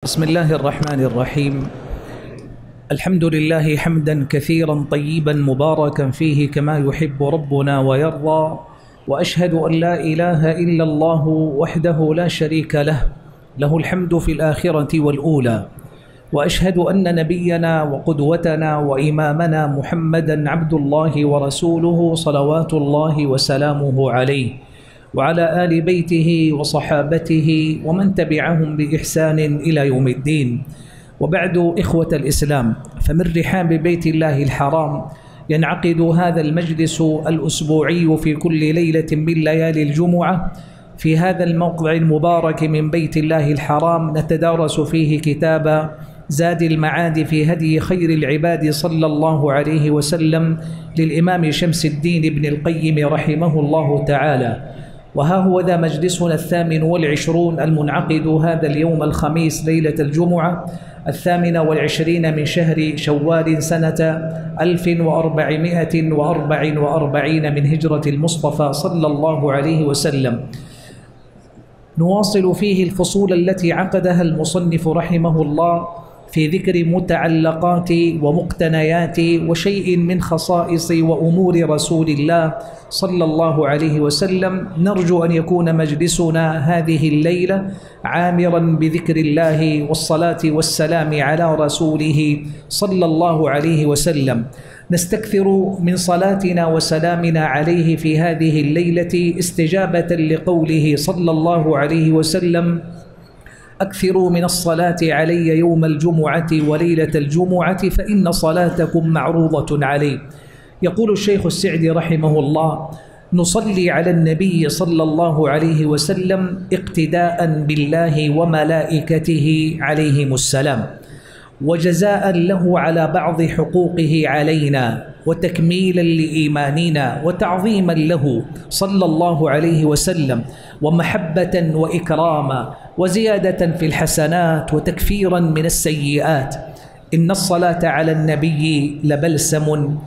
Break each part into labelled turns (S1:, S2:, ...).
S1: بسم الله الرحمن الرحيم. الحمد لله حمدا كثيرا طيبا مباركا فيه كما يحب ربنا ويرضى، وأشهد أن لا إله إلا الله وحده لا شريك له، له الحمد في الآخرة والأولى، وأشهد أن نبينا وقدوتنا وإمامنا محمدا عبد الله ورسوله صلوات الله وسلامه عليه وعلى آل بيته وصحابته ومن تبعهم بإحسان إلى يوم الدين. وبعد، إخوة الإسلام، فمن رحاب بيت الله الحرام ينعقد هذا المجلس الأسبوعي في كل ليلة من ليالي الجمعة في هذا الموقع المبارك من بيت الله الحرام، نتدارس فيه كتاب زاد المعاد في هدي خير العباد صلى الله عليه وسلم للإمام شمس الدين ابن القيم رحمه الله تعالى. وها هو ذا مجلسنا 28 المنعقد هذا اليوم الخميس ليلة الجمعة 28 من شهر شوال سنة 1444 من هجرة المصطفى صلى الله عليه وسلم. نواصل فيه الفصول التي عقدها المصنف رحمه الله في ذكر متعلقات ومقتنيات وشيء من خصائص وأمور رسول الله صلى الله عليه وسلم. نرجو أن يكون مجلسنا هذه الليلة عامرا بذكر الله والصلاة والسلام على رسوله صلى الله عليه وسلم. نستكثر من صلاتنا وسلامنا عليه في هذه الليلة استجابة لقوله صلى الله عليه وسلم: أكثروا من الصلاة علي يوم الجمعة وليلة الجمعة فإن صلاتكم معروضة علي. يقول الشيخ السعدي رحمه الله: نصلي على النبي صلى الله عليه وسلم اقتداء بالله وملائكته عليهم السلام، وجزاء له على بعض حقوقه علينا، وتكميلا لإيماننا، وتعظيما له صلى الله عليه وسلم، ومحبة وإكراما، وزيادة في الحسنات، وتكفيرا من السيئات. إن الصلاة على النبي لبلسم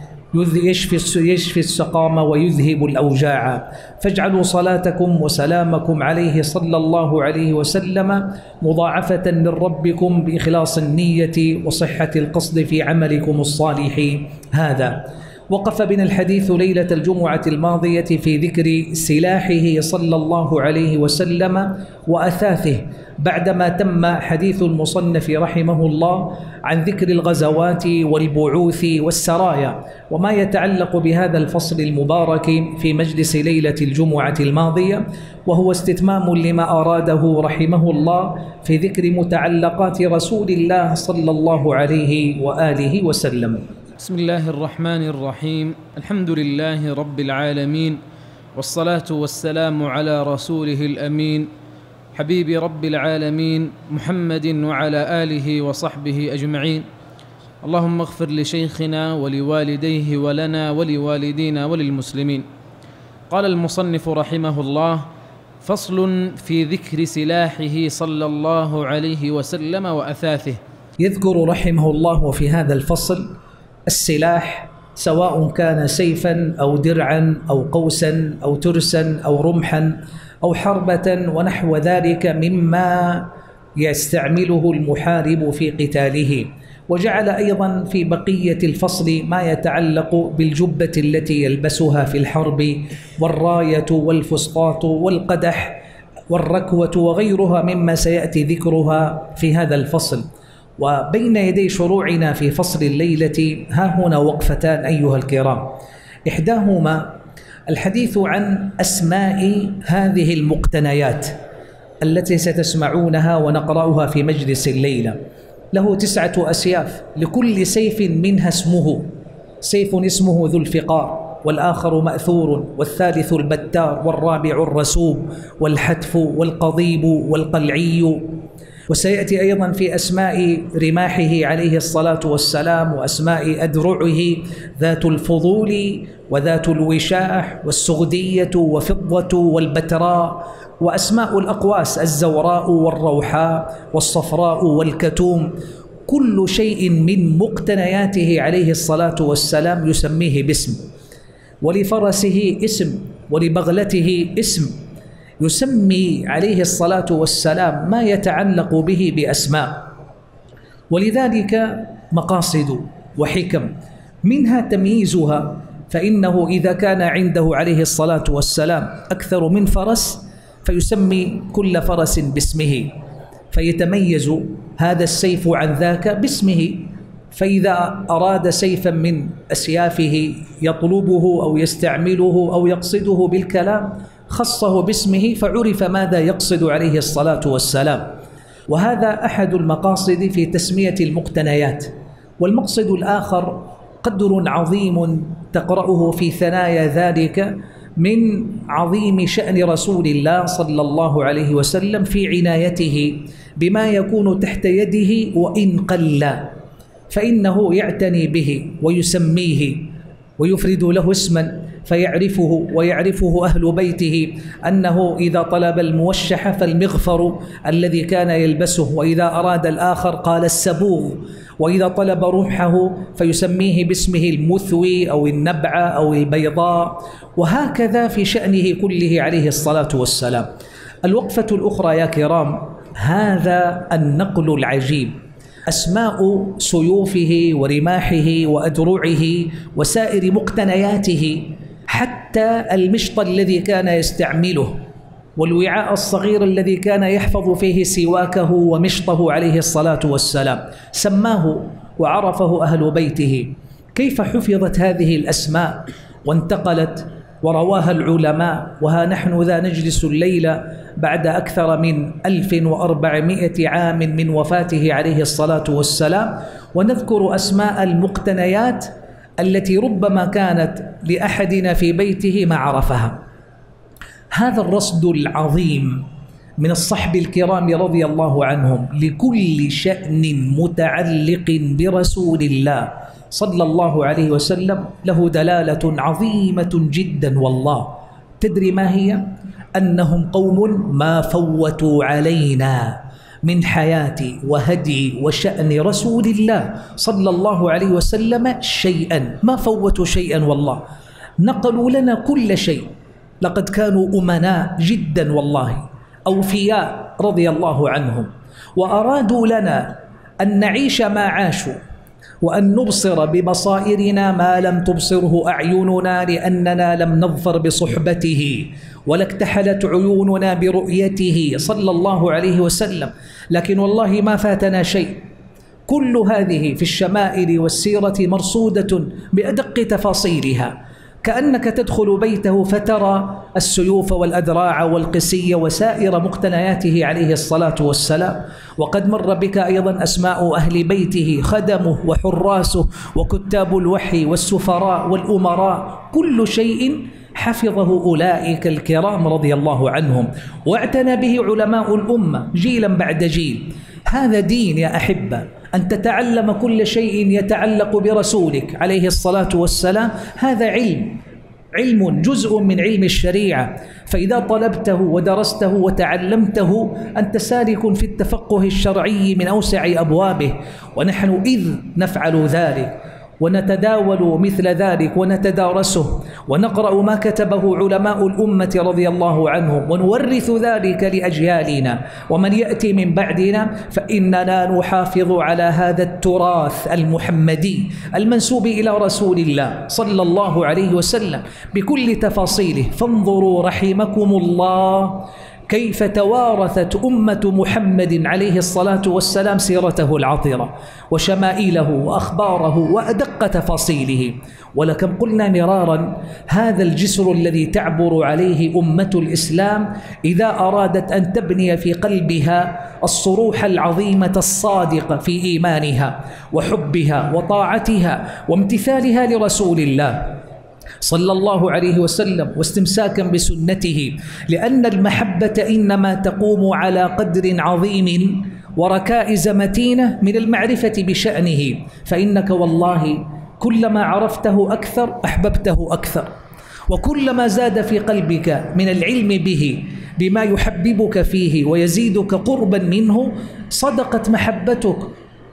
S1: يشفي السقام ويذهب الأوجاع، فاجعلوا صلاتكم وسلامكم عليه صلى الله عليه وسلم مضاعفة من ربكم بإخلاص النية وصحة القصد في عملكم الصالح هذا. وقف بنا الحديث ليلة الجمعة الماضية في ذكر سلاحه صلى الله عليه وسلم وأثاثه، بعدما تم حديث المصنف رحمه الله عن ذكر الغزوات والبعوث والسرايا وما يتعلق بهذا الفصل المبارك في مجلس ليلة الجمعة الماضية، وهو استتمام لما أراده رحمه الله في ذكر متعلقات رسول الله صلى الله عليه وآله وسلم.
S2: بسم الله الرحمن الرحيم. الحمد لله رب العالمين، والصلاة والسلام على رسوله الأمين حبيب رب العالمين محمد وعلى آله وصحبه أجمعين. اللهم اغفر لشيخنا ولوالديه ولنا ولوالدينا وللمسلمين. قال المصنف رحمه الله: فصل في ذكر سلاحه صلى الله عليه وسلم وأثاثه.
S1: يذكر رحمه الله في هذا الفصل السلاح، سواء كان سيفا أو درعا أو قوسا أو ترسا أو رمحا أو حربة ونحو ذلك مما يستعمله المحارب في قتاله. وجعل أيضا في بقية الفصل ما يتعلق بالجبة التي يلبسها في الحرب، والراية والفسطاط والقدح والركوة وغيرها مما سيأتي ذكرها في هذا الفصل. وبين يدي شروعنا في فصل الليلة ها هنا وقفتان أيها الكرام، إحداهما الحديث عن أسماء هذه المقتنيات التي ستسمعونها ونقرأها في مجلس الليلة. له 9 أسياف، لكل سيف منها اسمه. سيف اسمه ذو الفقار، والآخر مأثور، والثالث البتار، والرابع الرسوب، والحتف، والقضيب، والقلعي. وسيأتي أيضا في أسماء رماحه عليه الصلاة والسلام وأسماء أدرعه ذات الفضول وذات الوشاح والسغدية وفضة والبتراء، وأسماء الأقواس الزوراء والروحاء والصفراء والكتوم. كل شيء من مقتنياته عليه الصلاة والسلام يسميه باسم، ولفرسه اسم، ولبغلته اسم، يسمي عليه الصلاة والسلام ما يتعلق به بأسماء. ولذلك مقاصد وحكم، منها تمييزها، فإنه إذا كان عنده عليه الصلاة والسلام أكثر من فرس فيسمي كل فرس باسمه، فيتميز هذا السيف عن ذاك باسمه. فإذا أراد سيفا من أسيافه يطلبه أو يستعمله أو يقصده بالكلام خصه باسمه فعرف ماذا يقصد عليه الصلاة والسلام. وهذا أحد المقاصد في تسمية المقتنيات. والمقصد الآخر قدر عظيم تقرأه في ثنايا ذلك من عظيم شأن رسول الله صلى الله عليه وسلم في عنايته بما يكون تحت يده وإن قل، فإنه يعتني به ويسميه ويفرد له اسما فيعرفه ويعرفه أهل بيته، أنه إذا طلب الموشح فالمغفر الذي كان يلبسه، وإذا أراد الآخر قال السبوغ، وإذا طلب رمحه فيسميه باسمه المثوي أو النبعة أو البيضاء، وهكذا في شأنه كله عليه الصلاة والسلام. الوقفة الأخرى يا كرام، هذا النقل العجيب، أسماء سيوفه ورماحه وأدرعه وسائر مقتنياته، حتى المشط الذي كان يستعمله والوعاء الصغير الذي كان يحفظ فيه سواكه ومشطه عليه الصلاة والسلام، سماه وعرفه أهل بيته. كيف حفظت هذه الأسماء وانتقلت ورواها العلماء، وها نحن ذا نجلس الليلة بعد أكثر من 1400 عام من وفاته عليه الصلاة والسلام ونذكر أسماء المقتنيات التي ربما كانت لأحدنا في بيته ما عرفها. هذا الرصد العظيم من الصحب الكرام رضي الله عنهم لكل شأن متعلق برسول الله صلى الله عليه وسلم له دلالة عظيمة جدا والله. تدري ما هي؟ أنهم قوم ما فوتوا علينا من حياة وهدي وشأن رسول الله صلى الله عليه وسلم شيئا، ما فوتوا شيئا والله، نقلوا لنا كل شيء. لقد كانوا أمناء جدا والله، أوفياء رضي الله عنهم، وأرادوا لنا أن نعيش ما عاشوا وأن نبصر ببصائرنا ما لم تبصره أعيننا، لأننا لم نظفر بصحبته ولا اكتحلت عيوننا برؤيته صلى الله عليه وسلم، لكن والله ما فاتنا شيء. كل هذه في الشمائل والسيرة مرصودة بأدق تفاصيلها، كأنك تدخل بيته فترى السيوف والأدراع والقسي وسائر مقتنياته عليه الصلاة والسلام. وقد مر بك أيضا أسماء أهل بيته، خدمه وحراسه وكتاب الوحي والسفراء والأمراء، كل شيء حفظه أولئك الكرام رضي الله عنهم، واعتنى به علماء الأمة جيلا بعد جيل. هذا دين يا أحبة، أن تتعلم كل شيء يتعلق برسولك عليه الصلاة والسلام، هذا علم جزء من علم الشريعة، فإذا طلبته ودرسته وتعلمته أنت سالك في التفقه الشرعي من أوسع أبوابه. ونحن إذ نفعل ذلك ونتداول مثل ذلك ونتدارسه ونقرأ ما كتبه علماء الأمة رضي الله عنهم ونورث ذلك لأجيالنا ومن يأتي من بعدنا، فإننا نحافظ على هذا التراث المحمدي المنسوب إلى رسول الله صلى الله عليه وسلم بكل تفاصيله. فانظروا رحمكم الله كيف توارثت أمة محمد عليه الصلاة والسلام سيرته العطرة وشمائله وأخباره وأدق تفاصيله. ولكم قلنا مرارا، هذا الجسر الذي تعبر عليه أمة الإسلام إذا أرادت أن تبني في قلبها الصروح العظيمة الصادقة في إيمانها وحبها وطاعتها وامتثالها لرسول الله صلى الله عليه وسلم واستمساكا بسنته، لأن المحبة إنما تقوم على قدر عظيم وركائز متينة من المعرفة بشأنه، فإنك والله كلما عرفته أكثر أحببته أكثر، وكلما زاد في قلبك من العلم به بما يحببك فيه ويزيدك قربا منه صدقت محبتك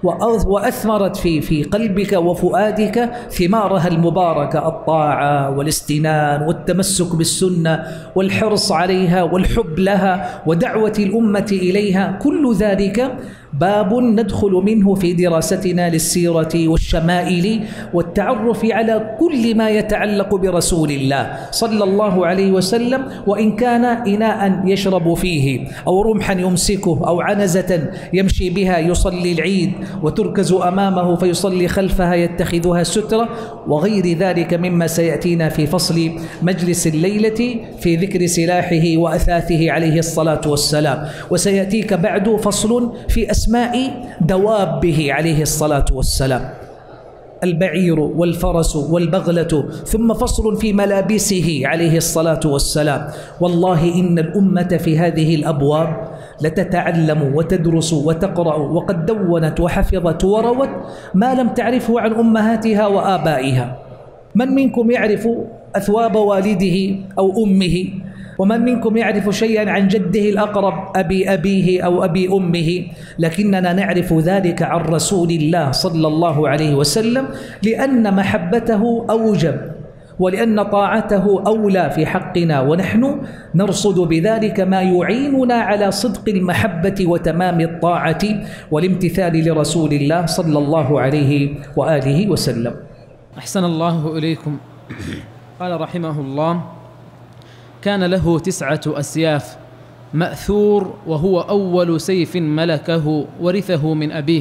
S1: وأثمرت في قلبك وفؤادك ثمارها المباركة: الطاعة والاستنان والتمسك بالسنة والحرص عليها والحب لها ودعوة الأمة إليها. كل ذلك باب ندخل منه في دراستنا للسيرة والشمائل والتعرف على كل ما يتعلق برسول الله صلى الله عليه وسلم، وإن كان إناء يشرب فيه أو رمحا يمسكه أو عنزة يمشي بها يصلي العيد وتركز أمامه فيصلي خلفها يتخذها سترة، وغير ذلك مما سيأتينا في فصل مجلس الليلة في ذكر سلاحه وأثاثه عليه الصلاة والسلام. وسيأتيك بعد فصل في أسماء دوابه عليه الصلاة والسلام: البعير والفرس والبغلة، ثم فصل في ملابسه عليه الصلاة والسلام. والله إن الأمة في هذه الأبواب لتتعلم وتدرس وتقرأ، وقد دونت وحفظت وروت ما لم تعرفه عن أمهاتها وآبائها. من منكم يعرف أثواب والده أو أمه؟ ومن منكم يعرف شيئا عن جده الأقرب أبي أبيه أو أبي أمه؟ لكننا نعرف ذلك عن رسول الله صلى الله عليه وسلم، لأن محبته أوجب ولأن طاعته أولى في حقنا، ونحن نرصد بذلك ما يعيننا على صدق المحبة وتمام الطاعة والامتثال لرسول الله صلى الله عليه وآله وسلم.
S2: أحسن الله إليكم. قال رحمه الله: كان له 9 أسياف: مأثور وهو أول سيف ملكه ورثه من أبيه،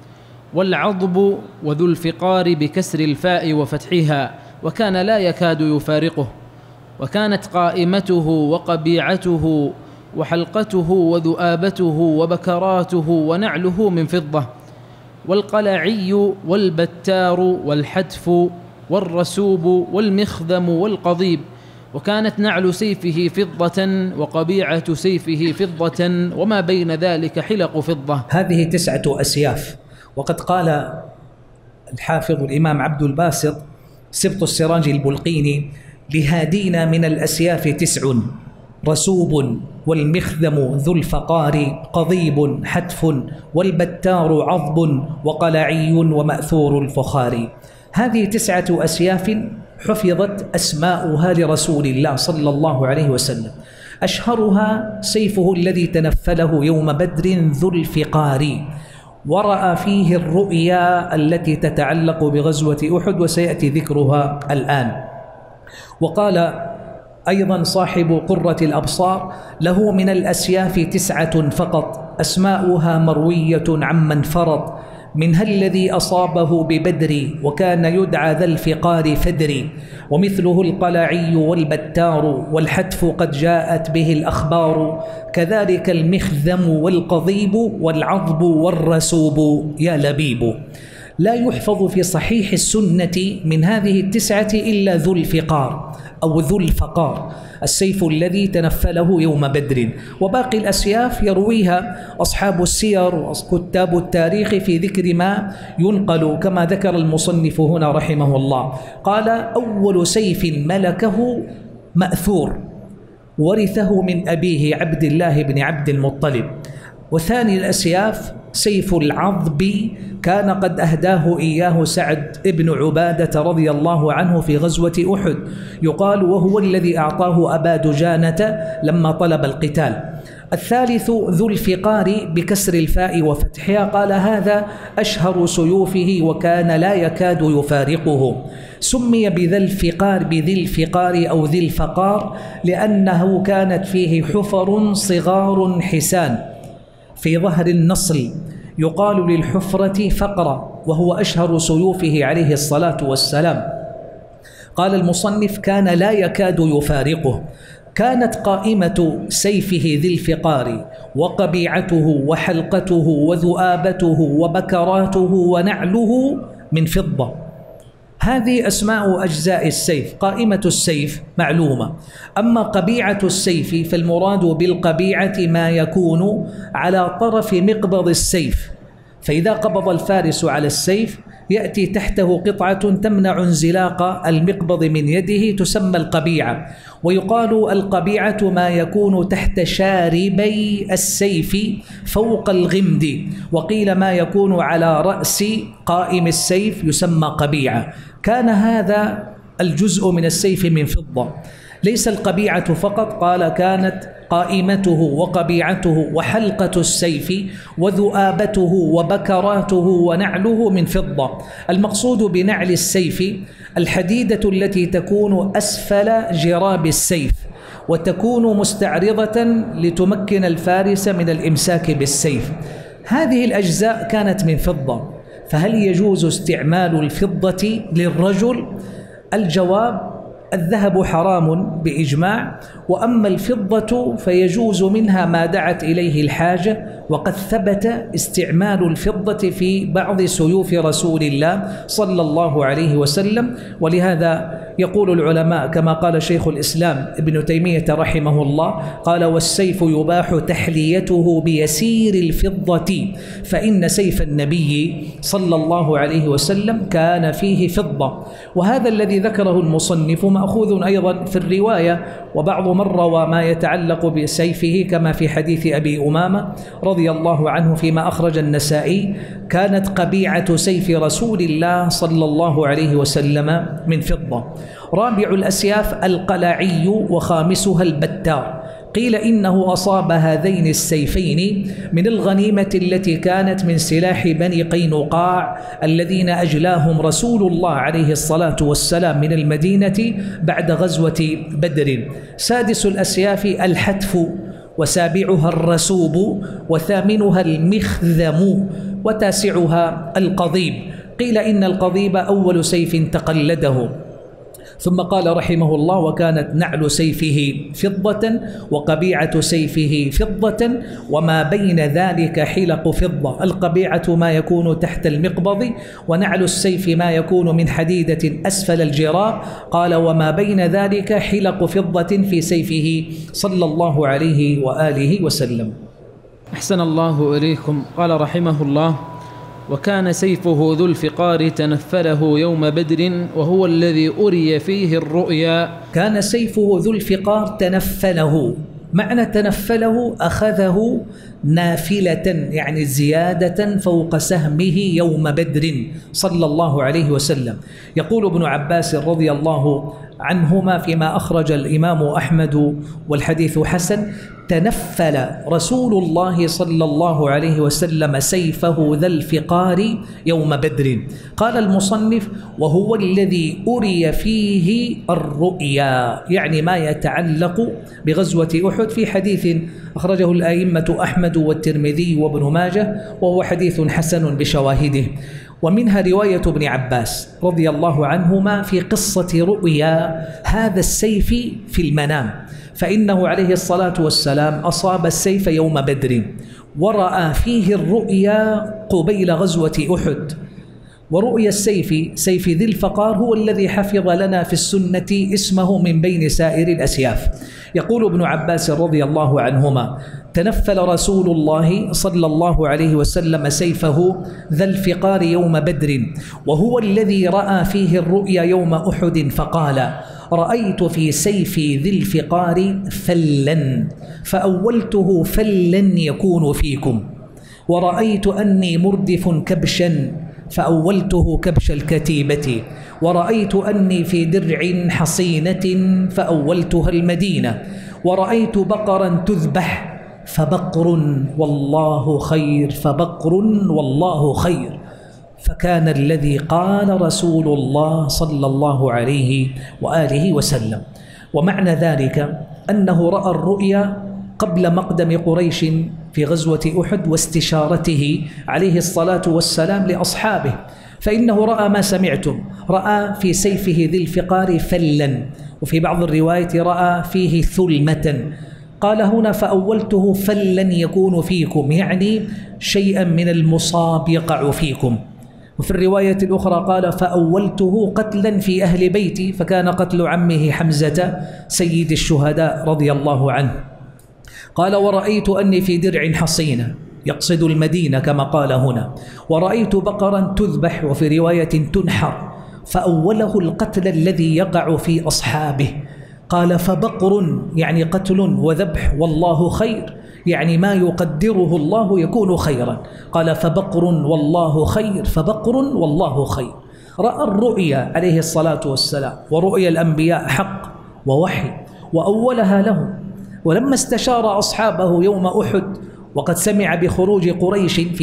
S2: والعضب وذو الفقار بكسر الفاء وفتحها، وكان لا يكاد يفارقه، وكانت قائمته وقبيعته وحلقته وذؤابته وبكراته ونعله من فضة، والقلعي والبتار والحتف والرسوب والمخذم والقضيب، وكانت نعل سيفه فضة وقبيعة سيفه فضة وما بين ذلك حلق فضة.
S1: هذه 9 أسياف. وقد قال الحافظ الإمام عبد الباسط سبط السراج البلقيني: لهادينا من الأسياف 9: رسوب والمخذم ذو الفقار قضيب حتف والبتار عضب وقلعي ومأثور الفخار. هذه 9 أسياف حفظت أسماؤها لرسول الله صلى الله عليه وسلم. أشهرها سيفه الذي تنفله يوم بدر ذو الفقار، ورأى فيه الرؤيا التي تتعلق بغزوة أحد وسيأتي ذكرها الآن. وقال أيضا صاحب قرة الأبصار: له من الأسياف 9 فقط، أسماؤها مروية عمن فرط، منها الذي أصابه ببدر وكان يدعى ذا الفقار فدري، ومثله القلعي والبتار، والحتف قد جاءت به الأخبار، كذلك المخذم والقضيب والعضب والرسوب يا لبيب. لا يحفظ في صحيح السنة من هذه 9 إلا ذو الفقار أو ذو الفقار، السيف الذي تنفله يوم بدر. وباقي الأسياف يرويها أصحاب السير وكتاب التاريخ في ذكر ما ينقل، كما ذكر المصنف هنا رحمه الله. قال: أول سيف ملكه مأثور، ورثه من أبيه عبد الله بن عبد المطلب. وثاني الأسياف سيف العضب، كان قد أهداه إياه سعد بن عبادة رضي الله عنه في غزوة أحد، يقال وهو الذي أعطاه أبا دجانة لما طلب القتال. الثالث ذو الفقار بكسر الفاء وفتحها، قال هذا أشهر سيوفه وكان لا يكاد يفارقه. سمي بذي الفقار أو ذي الفقار لأنه كانت فيه حفر صغار حسان في ظهر النصل، يقال للحفرة فقرة، وهو أشهر سيوفه عليه الصلاة والسلام. قال المصنف: كان لا يكاد يفارقه. كانت قائمة سيفه ذي الفقار وقبيعته وحلقته وذؤابته وبكراته ونعله من فضة. هذه أسماء أجزاء السيف. قائمة السيف معلومة، أما قبيعة السيف فالمراد بالقبيعة ما يكون على طرف مقبض السيف، فإذا قبض الفارس على السيف يأتي تحته قطعة تمنع انزلاق المقبض من يده تسمى القبيعة. ويقال القبيعة ما يكون تحت شاربي السيف فوق الغمد، وقيل ما يكون على رأس قائم السيف يسمى قبيعة. كان هذا الجزء من السيف من فضة. ليس القبيعة فقط، قال كانت قائمته وقبيعته وحلقة السيف وذؤابته وبكراته ونعله من فضة. المقصود بنعل السيف الحديدة التي تكون أسفل جراب السيف وتكون مستعرضة لتمكن الفارس من الإمساك بالسيف. هذه الأجزاء كانت من فضة، فهل يجوز استعمال الفضة للرجل؟ الجواب: الذهب حرام بإجماع، وأما الفضة فيجوز منها ما دعت إليه الحاجة، وقد ثبت استعمال الفضة في بعض سيوف رسول الله صلى الله عليه وسلم. ولهذا يقول العلماء كما قال شيخ الإسلام ابن تيمية رحمه الله، قال: والسيف يباح تحليته بيسير الفضة، فإن سيف النبي صلى الله عليه وسلم كان فيه فضة. وهذا الذي ذكره المصنف مأخوذ أيضا في الرواية، وبعض من روى ما يتعلق بسيفه كما في حديث أبي أمامة رضي الله عنه فيما أخرج النسائي: كانت قبيعة سيف رسول الله صلى الله عليه وسلم من فضة. رابع الأسياف القلعي، وخامسها البتار. قيل إنه أصاب هذين السيفين من الغنيمة التي كانت من سلاح بني قينقاع الذين أجلاهم رسول الله عليه الصلاة والسلام من المدينة بعد غزوة بدر. سادس الأسياف الحتف، وسابعها الرسوب، وثامنها المخذم، وتاسعها القضيب. قيل إن القضيب أول سيف تقلده. ثم قال رحمه الله: وكانت نعل سيفه فضة، وقبيعة سيفه فضة، وما بين ذلك حلق فضة. القبيعة ما يكون تحت المقبض، ونعل السيف ما يكون من حديدة أسفل الجراب. قال: وما بين ذلك حلق فضة في سيفه صلى الله عليه وآله وسلم.
S2: أحسن الله إليكم. قال رحمه الله: وكان سيفه ذو الفقار تنفله يوم بدر، وهو الذي أري فيه الرؤيا.
S1: كان سيفه ذو الفقار تنفله. معنى تنفله: أخذه نافلة، يعني زيادة فوق سهمه يوم بدر صلى الله عليه وسلم. يقول ابن عباس رضي الله عنهما فيما أخرج الإمام أحمد والحديث حسن: تنفل رسول الله صلى الله عليه وسلم سيفه ذا الفقار يوم بدر. قال المصنف: وهو الذي أري فيه الرؤيا، يعني ما يتعلق بغزوة أحد، في حديث أخرجه الأئمة أحمد والترمذي وابن ماجه، وهو حديث حسن بشواهده. ومنها رواية ابن عباس رضي الله عنهما في قصة رؤيا هذا السيف في المنام، فإنه عليه الصلاة والسلام أصاب السيف يوم بدر، ورأى فيه الرؤيا قبيل غزوة أحد. ورؤيا السيف سيف ذي الفقار هو الذي حفظ لنا في السنة اسمه من بين سائر الأسياف. يقول ابن عباس رضي الله عنهما: تنفل رسول الله صلى الله عليه وسلم سيفه ذا الفقار يوم بدر، وهو الذي رأى فيه الرؤيا يوم أحد، فقال: رأيت في سيفي ذي الفقار فلا، فأولته فلا يكون فيكم، ورأيت أني مردف كبشا، فأولته كبش الكتيبة، ورأيت أني في درع حصينة، فأولتها المدينة، ورأيت بقرا تذبح، فبقر والله خير، فبقر والله خير. فكان الذي قال رسول الله صلى الله عليه وآله وسلم. ومعنى ذلك أنه رأى الرؤيا قبل مقدم قريش في غزوة أحد واستشارته عليه الصلاة والسلام لأصحابه، فإنه رأى ما سمعتم، رأى في سيفه ذي الفقار فلا، وفي بعض الروايات رأى فيه ثلمة. قال هنا: فأولته فلا يكون فيكم، يعني شيئا من المصاب يقع فيكم. وفي الرواية الأخرى قال: فأولته قتلا في أهل بيتي، فكان قتل عمه حمزة سيد الشهداء رضي الله عنه. قال: ورأيت أني في درع حصينة، يقصد المدينة كما قال هنا. ورأيت بقرا تذبح وفي رواية تنحر، فأوله القتل الذي يقع في أصحابه، قال فبقر يعني قتل وذبح والله خير، يعني ما يقدره الله يكون خيرا. قال فبقر والله خير، فبقر والله خير. رأى الرؤيا عليه الصلاة والسلام، ورؤيا الأنبياء حق ووحي، وأولها له. ولما استشار أصحابه يوم أحد وقد سمع بخروج قريش في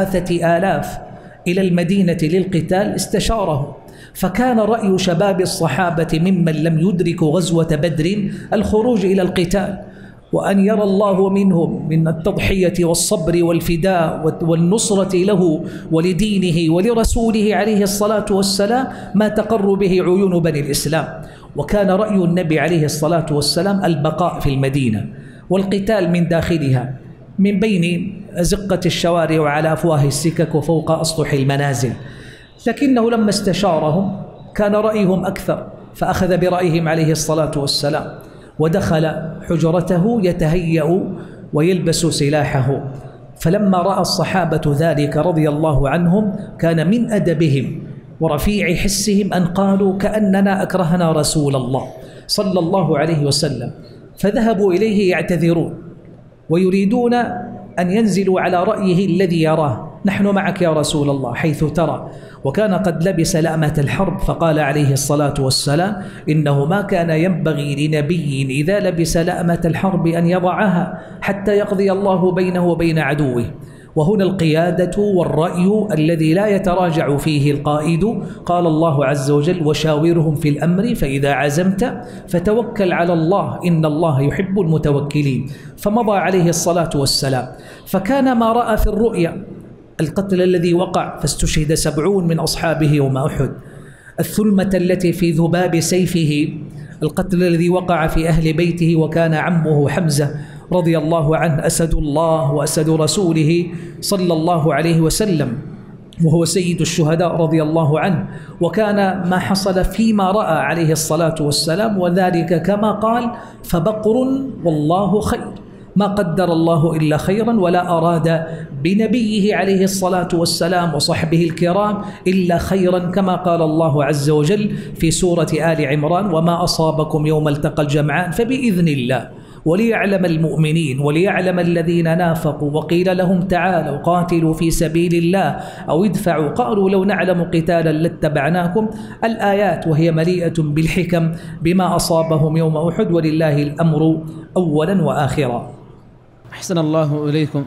S1: 3000 إلى المدينة للقتال، استشاره، فكان رأي شباب الصحابة ممن لم يدركوا غزوة بدر الخروج إلى القتال، وأن يرى الله منهم من التضحية والصبر والفداء والنصرة له ولدينه ولرسوله عليه الصلاة والسلام ما تقر به عيون بني الإسلام. وكان رأي النبي عليه الصلاة والسلام البقاء في المدينة والقتال من داخلها، من بين أزقة الشوارع وعلى أفواه السكك وفوق أسطح المنازل. لكنه لما استشارهم كان رأيهم أكثر، فأخذ برأيهم عليه الصلاة والسلام ودخل حجرته يتهيأ ويلبس سلاحه. فلما رأى الصحابة ذلك رضي الله عنهم كان من أدبهم ورفيع حسهم أن قالوا كأننا أكرهنا رسول الله صلى الله عليه وسلم، فذهبوا إليه يعتذرون ويريدون أن ينزلوا على رأيه الذي يراه، نحن معك يا رسول الله حيث ترى. وكان قد لبس لأمة الحرب، فقال عليه الصلاة والسلام إنه ما كان ينبغي لنبي إذا لبس لأمة الحرب أن يضعها حتى يقضي الله بينه وبين عدوه. وهنا القيادة والرأي الذي لا يتراجع فيه القائد. قال الله عز وجل وشاورهم في الأمر فإذا عزمت فتوكل على الله إن الله يحب المتوكلين. فمضى عليه الصلاة والسلام، فكان ما رأى في الرؤيا القتل الذي وقع، فاستشهد 70 من أصحابه يوم أحد، الثلمة التي في ذباب سيفه، القتل الذي وقع في أهل بيته، وكان عمه حمزة رضي الله عنه أسد الله وأسد رسوله صلى الله عليه وسلم، وهو سيد الشهداء رضي الله عنه. وكان ما حصل فيما رأى عليه الصلاة والسلام، وذلك كما قال فبقر والله خير، ما قدر الله إلا خيرا ولا أراد بنبيه عليه الصلاة والسلام وصحبه الكرام إلا خيرا، كما قال الله عز وجل في سورة آل عمران وما أصابكم يوم التقى الجمعان فبإذن الله وليعلم المؤمنين وليعلم الذين نافقوا وقيل لهم تعالوا قاتلوا في سبيل الله أو ادفعوا قالوا لو نعلم قتالا لاتبعناكم. الآيات وهي مليئة بالحكم بما أصابهم يوم أحد، ولله الأمر أولا وآخرا.
S2: أحسن الله إليكم.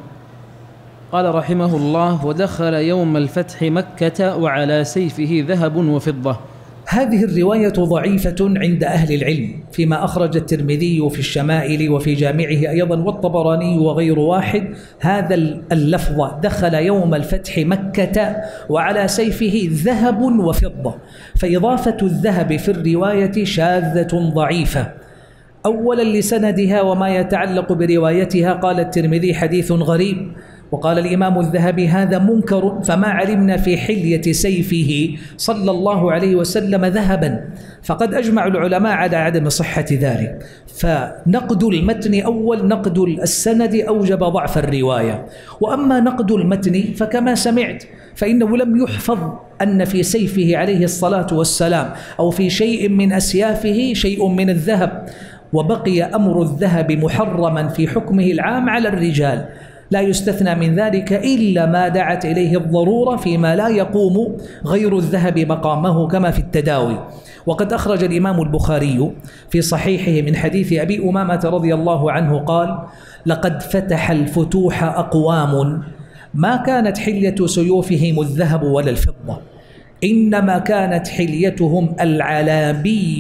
S2: قال رحمه الله ودخل يوم الفتح مكة وعلى سيفه ذهب وفضة.
S1: هذه الرواية ضعيفة عند أهل العلم، فيما أخرج الترمذي في الشمائل وفي جامعه أيضا والطبراني وغير واحد هذا اللفظ دخل يوم الفتح مكة وعلى سيفه ذهب وفضة، فإضافة الذهب في الرواية شاذة ضعيفة. أولا لسندها وما يتعلق بروايتها، قال الترمذي حديث غريب، وقال الإمام الذهبي هذا منكر، فما علمنا في حلية سيفه صلى الله عليه وسلم ذهبا، فقد أجمع العلماء على عدم صحة ذلك. فنقد المتن أول نقد السند أوجب ضعف الرواية، وأما نقد المتن فكما سمعت فإنه لم يحفظ أن في سيفه عليه الصلاة والسلام أو في شيء من أسيافه شيء من الذهب، وبقي أمر الذهب محرما في حكمه العام على الرجال، لا يستثنى من ذلك إلا ما دعت إليه الضرورة فيما لا يقوم غير الذهب مقامه كما في التداوي. وقد أخرج الإمام البخاري في صحيحه من حديث أبي أمامة رضي الله عنه قال لقد فتح الفتوح أقوام ما كانت حلية سيوفهم الذهب ولا الفضة، إنما كانت حليتهم العلابي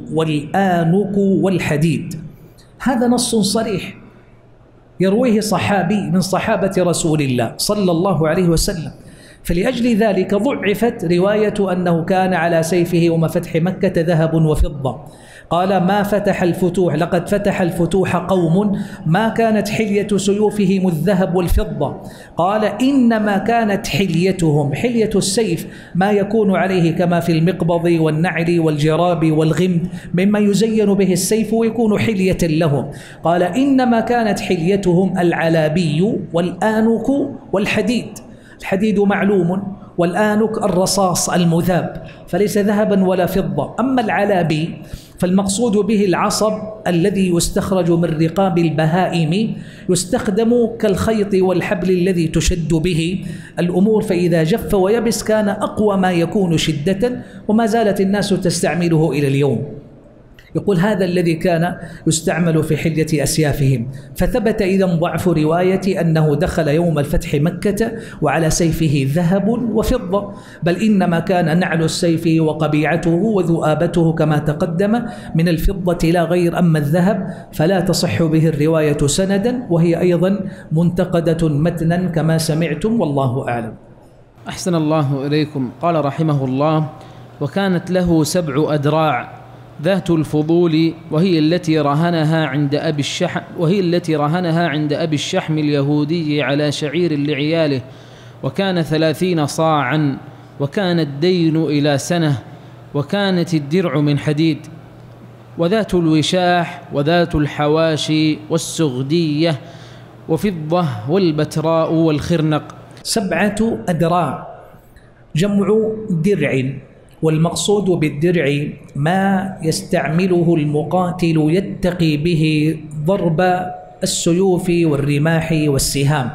S1: والآنك والحديد. هذا نص صريح يرويه صحابي من صحابة رسول الله صلى الله عليه وسلم، فلأجل ذلك ضعفت رواية أنه كان على سيفه يوم فتح مكة ذهب وفضة. قال ما فتح الفتوح، لقد فتح الفتوح قوم ما كانت حلية سيوفهم الذهب والفضة، قال إنما كانت حليتهم، حلية السيف ما يكون عليه كما في المقبض والنعل والجراب والغمد مما يزين به السيف ويكون حلية لهم. قال إنما كانت حليتهم العلابي والآنك والحديد. الحديد معلوم، والآنك الرصاص المذاب فليس ذهبا ولا فضة. أما العلابي فالمقصود به العصب الذي يستخرج من رقاب البهائم، يستخدم كالخيط والحبل الذي تشد به الأمور، فإذا جف ويبس كان أقوى ما يكون شدة، وما زالت الناس تستعمله إلى اليوم. يقول هذا الذي كان يستعمل في حلية أسيافهم. فثبت إذن ضعف رواية أنه دخل يوم الفتح مكة وعلى سيفه ذهب وفضة، بل إنما كان نعل السيف وقبيعته وذؤابته كما تقدم من الفضة لا غير. أما الذهب فلا تصح به الرواية سندا، وهي أيضا منتقدة متنا كما سمعتم، والله أعلم.
S2: أحسن الله إليكم. قال رحمه الله: وكانت له 7 أدراع ذات الفضول، وهي التي رهنها عند أبي الشحم اليهودي على شعير لعياله، وكان 30 صاعا، وكان الدين إلى سنة، وكانت الدرع من حديد، وذات الوشاح، وذات الحواشي، والسغدية، وفضة، والبتراء، والخرنق.
S1: 7 أدراع جمع درع، والمقصود بالدرع ما يستعمله المقاتل يتقي به ضرب السيوف والرماح والسهام،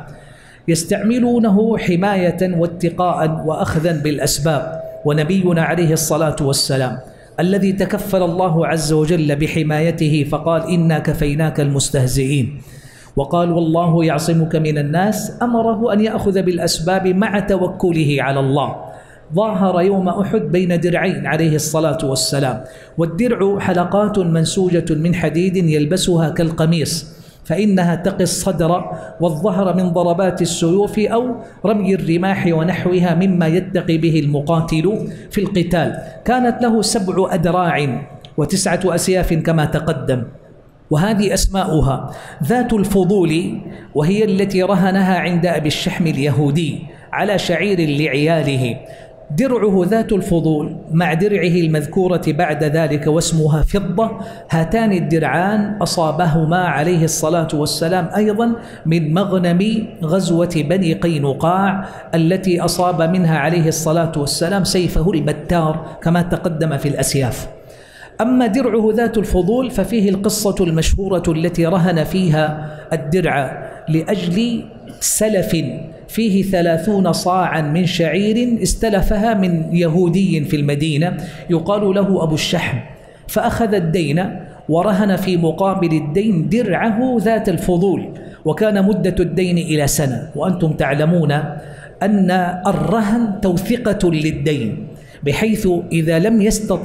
S1: يستعملونه حماية واتقاء وأخذا بالأسباب. ونبينا عليه الصلاة والسلام الذي تكفل الله عز وجل بحمايته فقال: إنا كفيناك المستهزئين، وقال: والله يعصمك من الناس، أمره أن يأخذ بالأسباب مع توكله على الله. ظاهر يوم أحد بين درعين عليه الصلاة والسلام، والدرع حلقات منسوجة من حديد يلبسها كالقميص، فإنها تقي الصدر والظهر من ضربات السيوف أو رمي الرماح ونحوها مما يتقي به المقاتل في القتال. كانت له 7 أدراع و9 أسياف كما تقدم، وهذه أسماؤها: ذات الفضول، وهي التي رهنها عند أبي الشحم اليهودي على شعير لعياله. درعه ذات الفضول مع درعه المذكورة بعد ذلك واسمها فضة. هاتان الدرعان أصابهما عليه الصلاة والسلام أيضا من مغنم غزوة بني قينقاع التي أصاب منها عليه الصلاة والسلام سيفه البتار كما تقدم في الأسياف. أما درعه ذات الفضول ففيه القصة المشهورة التي رهن فيها الدرع لأجل سلف فيه 30 صاعا من شعير استلفها من يهودي في المدينة يقال له أبو الشحم، فأخذ الدين ورهن في مقابل الدين درعه ذات الفضول، وكان مدة الدين إلى سنة. وأنتم تعلمون أن الرهن توثقة للدين، بحيث إذا لم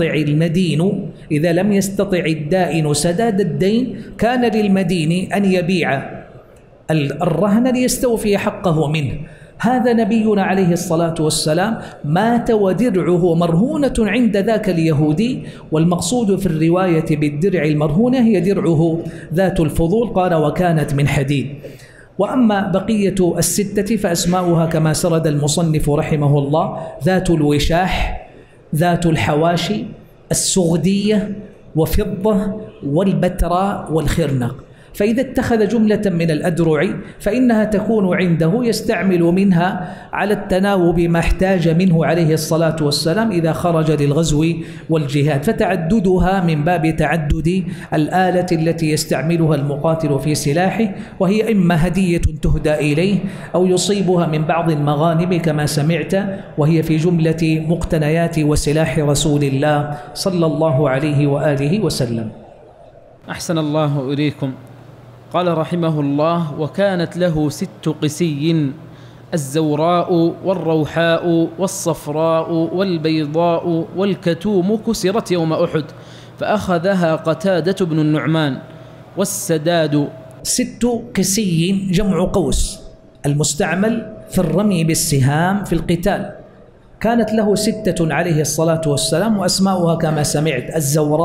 S1: يستطع الدائن سداد الدين كان للمدين أن يبيع الرهن ليستوفي حقه منه. هذا نبينا عليه الصلاة والسلام مات ودرعه مرهونة عند ذاك اليهودي، والمقصود في الرواية بالدرع المرهونة هي درعه ذات الفضول. قال: وكانت من حديد. وأما بقية ال6 فأسماؤها كما سرد المصنف رحمه الله: ذات الوشاح، ذات الحواشي، السغدية، وفضة، والبتراء، والخرنق. فإذا اتخذ جملة من الأدرع فإنها تكون عنده يستعمل منها على التناوب ما احتاج منه عليه الصلاة والسلام إذا خرج للغزو والجهاد، فتعددها من باب تعدد الآلة التي يستعملها المقاتل في سلاحه، وهي إما هدية تهدى إليه أو يصيبها من بعض المغانم كما سمعت، وهي في جملة مقتنيات وسلاح رسول الله صلى الله عليه وآله وسلم.
S2: أحسن الله إليكم. قال رحمه الله: وكانت له 6 قسي: الزوراء، والروحاء، والصفراء، والبيضاء، والكتوم كسرت يوم أحد فأخذها قتادة بن النعمان. والسداد.
S1: 6 قسي جمع قوس المستعمل في الرمي بالسهام في القتال. كانت له 6 عليه الصلاة والسلام، وأسماؤها كما سمعت: الزوراء،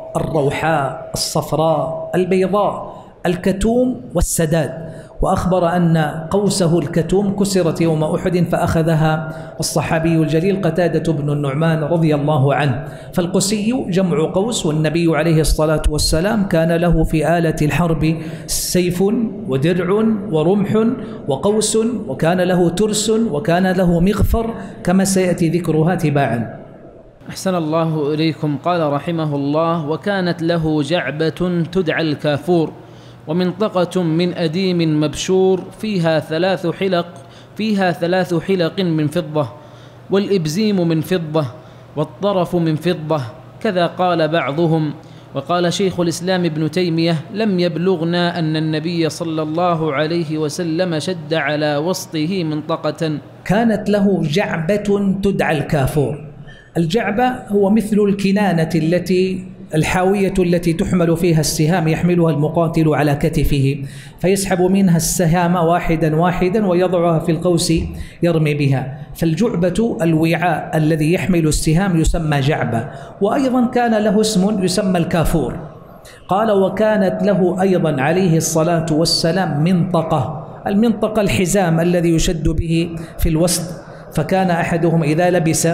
S1: الروحاء، الصفراء، البيضاء، الكتوم والسداد. وأخبر أن قوسه الكتوم كسرت يوم أحد فأخذها الصحابي الجليل قتادة بن النعمان رضي الله عنه. فالقسي جمع قوس، والنبي عليه الصلاة والسلام كان له في آلة الحرب سيف ودرع ورمح وقوس، وكان له ترس، وكان له مغفر، كما سيأتي ذكرها تباعا.
S2: أحسن الله إليكم. قال رحمه الله: وكانت له جعبة تدعى الكافور، ومنطقة من أديم مبشور فيها ثلاث حلق من فضة، والإبزيم من فضة، والطرف من فضة، كذا قال بعضهم. وقال شيخ الإسلام ابن تيمية: لم يبلغنا أن النبي صلى الله عليه وسلم شد على وسطه منطقة.
S1: كانت له جعبة تدعى الكافور. الجعبة هو مثل الكنانة الحاوية التي تحمل فيها السهام، يحملها المقاتل على كتفه فيسحب منها السهام واحدا واحدا ويضعها في القوس يرمي بها. فالجعبة الوعاء الذي يحمل السهام يسمى جعبة. وأيضا كان له اسم يسمى الكافور. قال: وكانت له أيضا عليه الصلاة والسلام منطقة. المنطقة الحزام الذي يشد به في الوسط، فكان أحدهم إذا لبس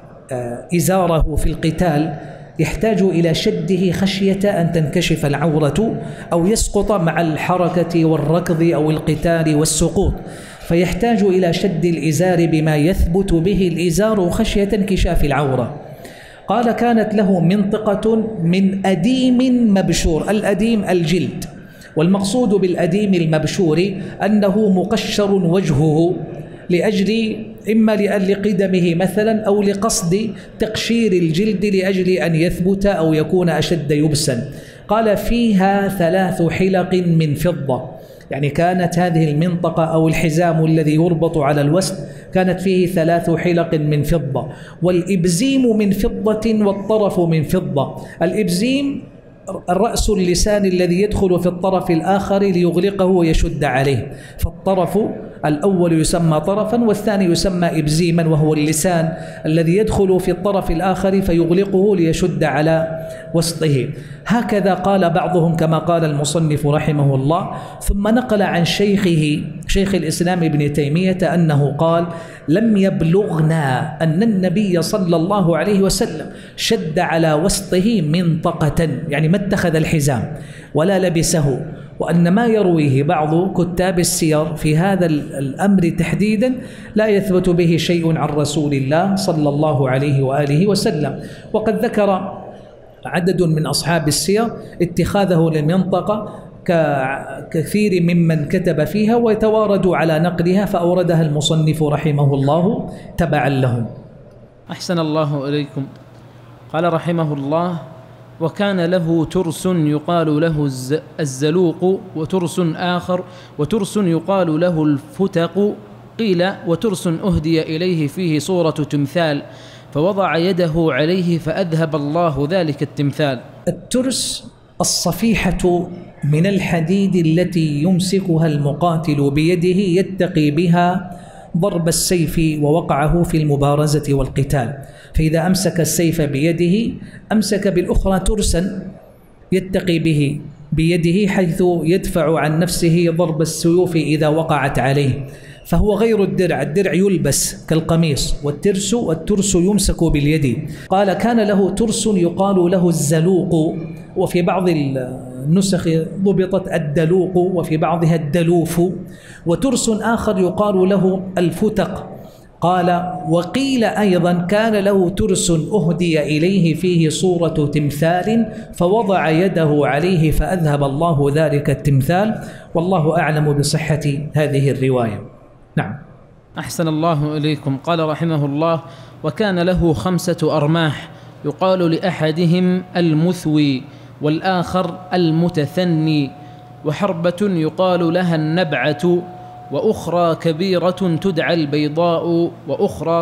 S1: إزاره في القتال يحتاج إلى شده خشية أن تنكشف العورة أو يسقط مع الحركة والركض أو القتال والسقوط، فيحتاج إلى شد الإزار بما يثبت به الإزار خشية انكشاف العورة. قال: كانت له منطقة من أديم مبشور. الأديم الجلد، والمقصود بالأديم المبشور أنه مقشر وجهه لأجل إما لقدمه مثلا أو لقصد تقشير الجلد لأجل أن يثبت أو يكون أشد يبسا. قال: فيها 3 حلق من فضة، يعني كانت هذه المنطقة أو الحزام الذي يربط على الوسط كانت فيه 3 حلق من فضة، والإبزيم من فضة والطرف من فضة. الإبزيم الرأس اللسان الذي يدخل في الطرف الآخر ليغلقه ويشد عليه، فالطرف الأول يسمى طرفا والثاني يسمى إبزيما، وهو اللسان الذي يدخل في الطرف الآخر فيغلقه ليشد على وسطه. هكذا قال بعضهم كما قال المصنف رحمه الله. ثم نقل عن شيخه شيخ الإسلام ابن تيمية أنه قال: لم يبلغنا أن النبي صلى الله عليه وسلم شد على وسطه منطقة، يعني ما اتخذ الحزام ولا لبسه. وأن ما يرويه بعض كتاب السير في هذا الأمر تحديدا لا يثبت به شيء عن رسول الله صلى الله عليه وآله وسلم. وقد ذكر عدد من أصحاب السير اتخاذه للمنطقة ككثير ممن كتب فيها ويتواردوا على نقلها، فأوردها المصنف رحمه الله تبعا لهم.
S2: أحسن الله إليكم. قال رحمه الله: وكان له ترس يقال له الزلوق، وترس يقال له الفتق. قيل: وترس أهدي إليه فيه صورة تمثال، فوضع يده عليه فأذهب الله ذلك التمثال.
S1: الترس الصفيحة من الحديد التي يمسكها المقاتل بيده يتقي بها ضرب السيف ووقعه في المبارزة والقتال. فإذا أمسك السيف بيده أمسك بالأخرى ترسا يتقي به بيده حيث يدفع عن نفسه ضرب السيوف إذا وقعت عليه. فهو غير الدرع، الدرع يلبس كالقميص، والترس يمسك باليد. قال: كان له ترس يقال له الزلوق، وفي بعض النسخ ضبطت الدلوق وفي بعضها الدلوف. وترس آخر يقال له الفتق. قال: وقيل أيضا كان له ترس أهدي إليه فيه صورة تمثال، فوضع يده عليه فأذهب الله ذلك التمثال. والله أعلم بصحة هذه الرواية. نعم.
S2: أحسن الله إليكم. قال رحمه الله: وكان له 5 أرماح، يقال لأحدهم المثوي والآخر المتثني، وحربة يقال لها النبعة، وأخرى كبيرة تدعى البيضاء، وأخرى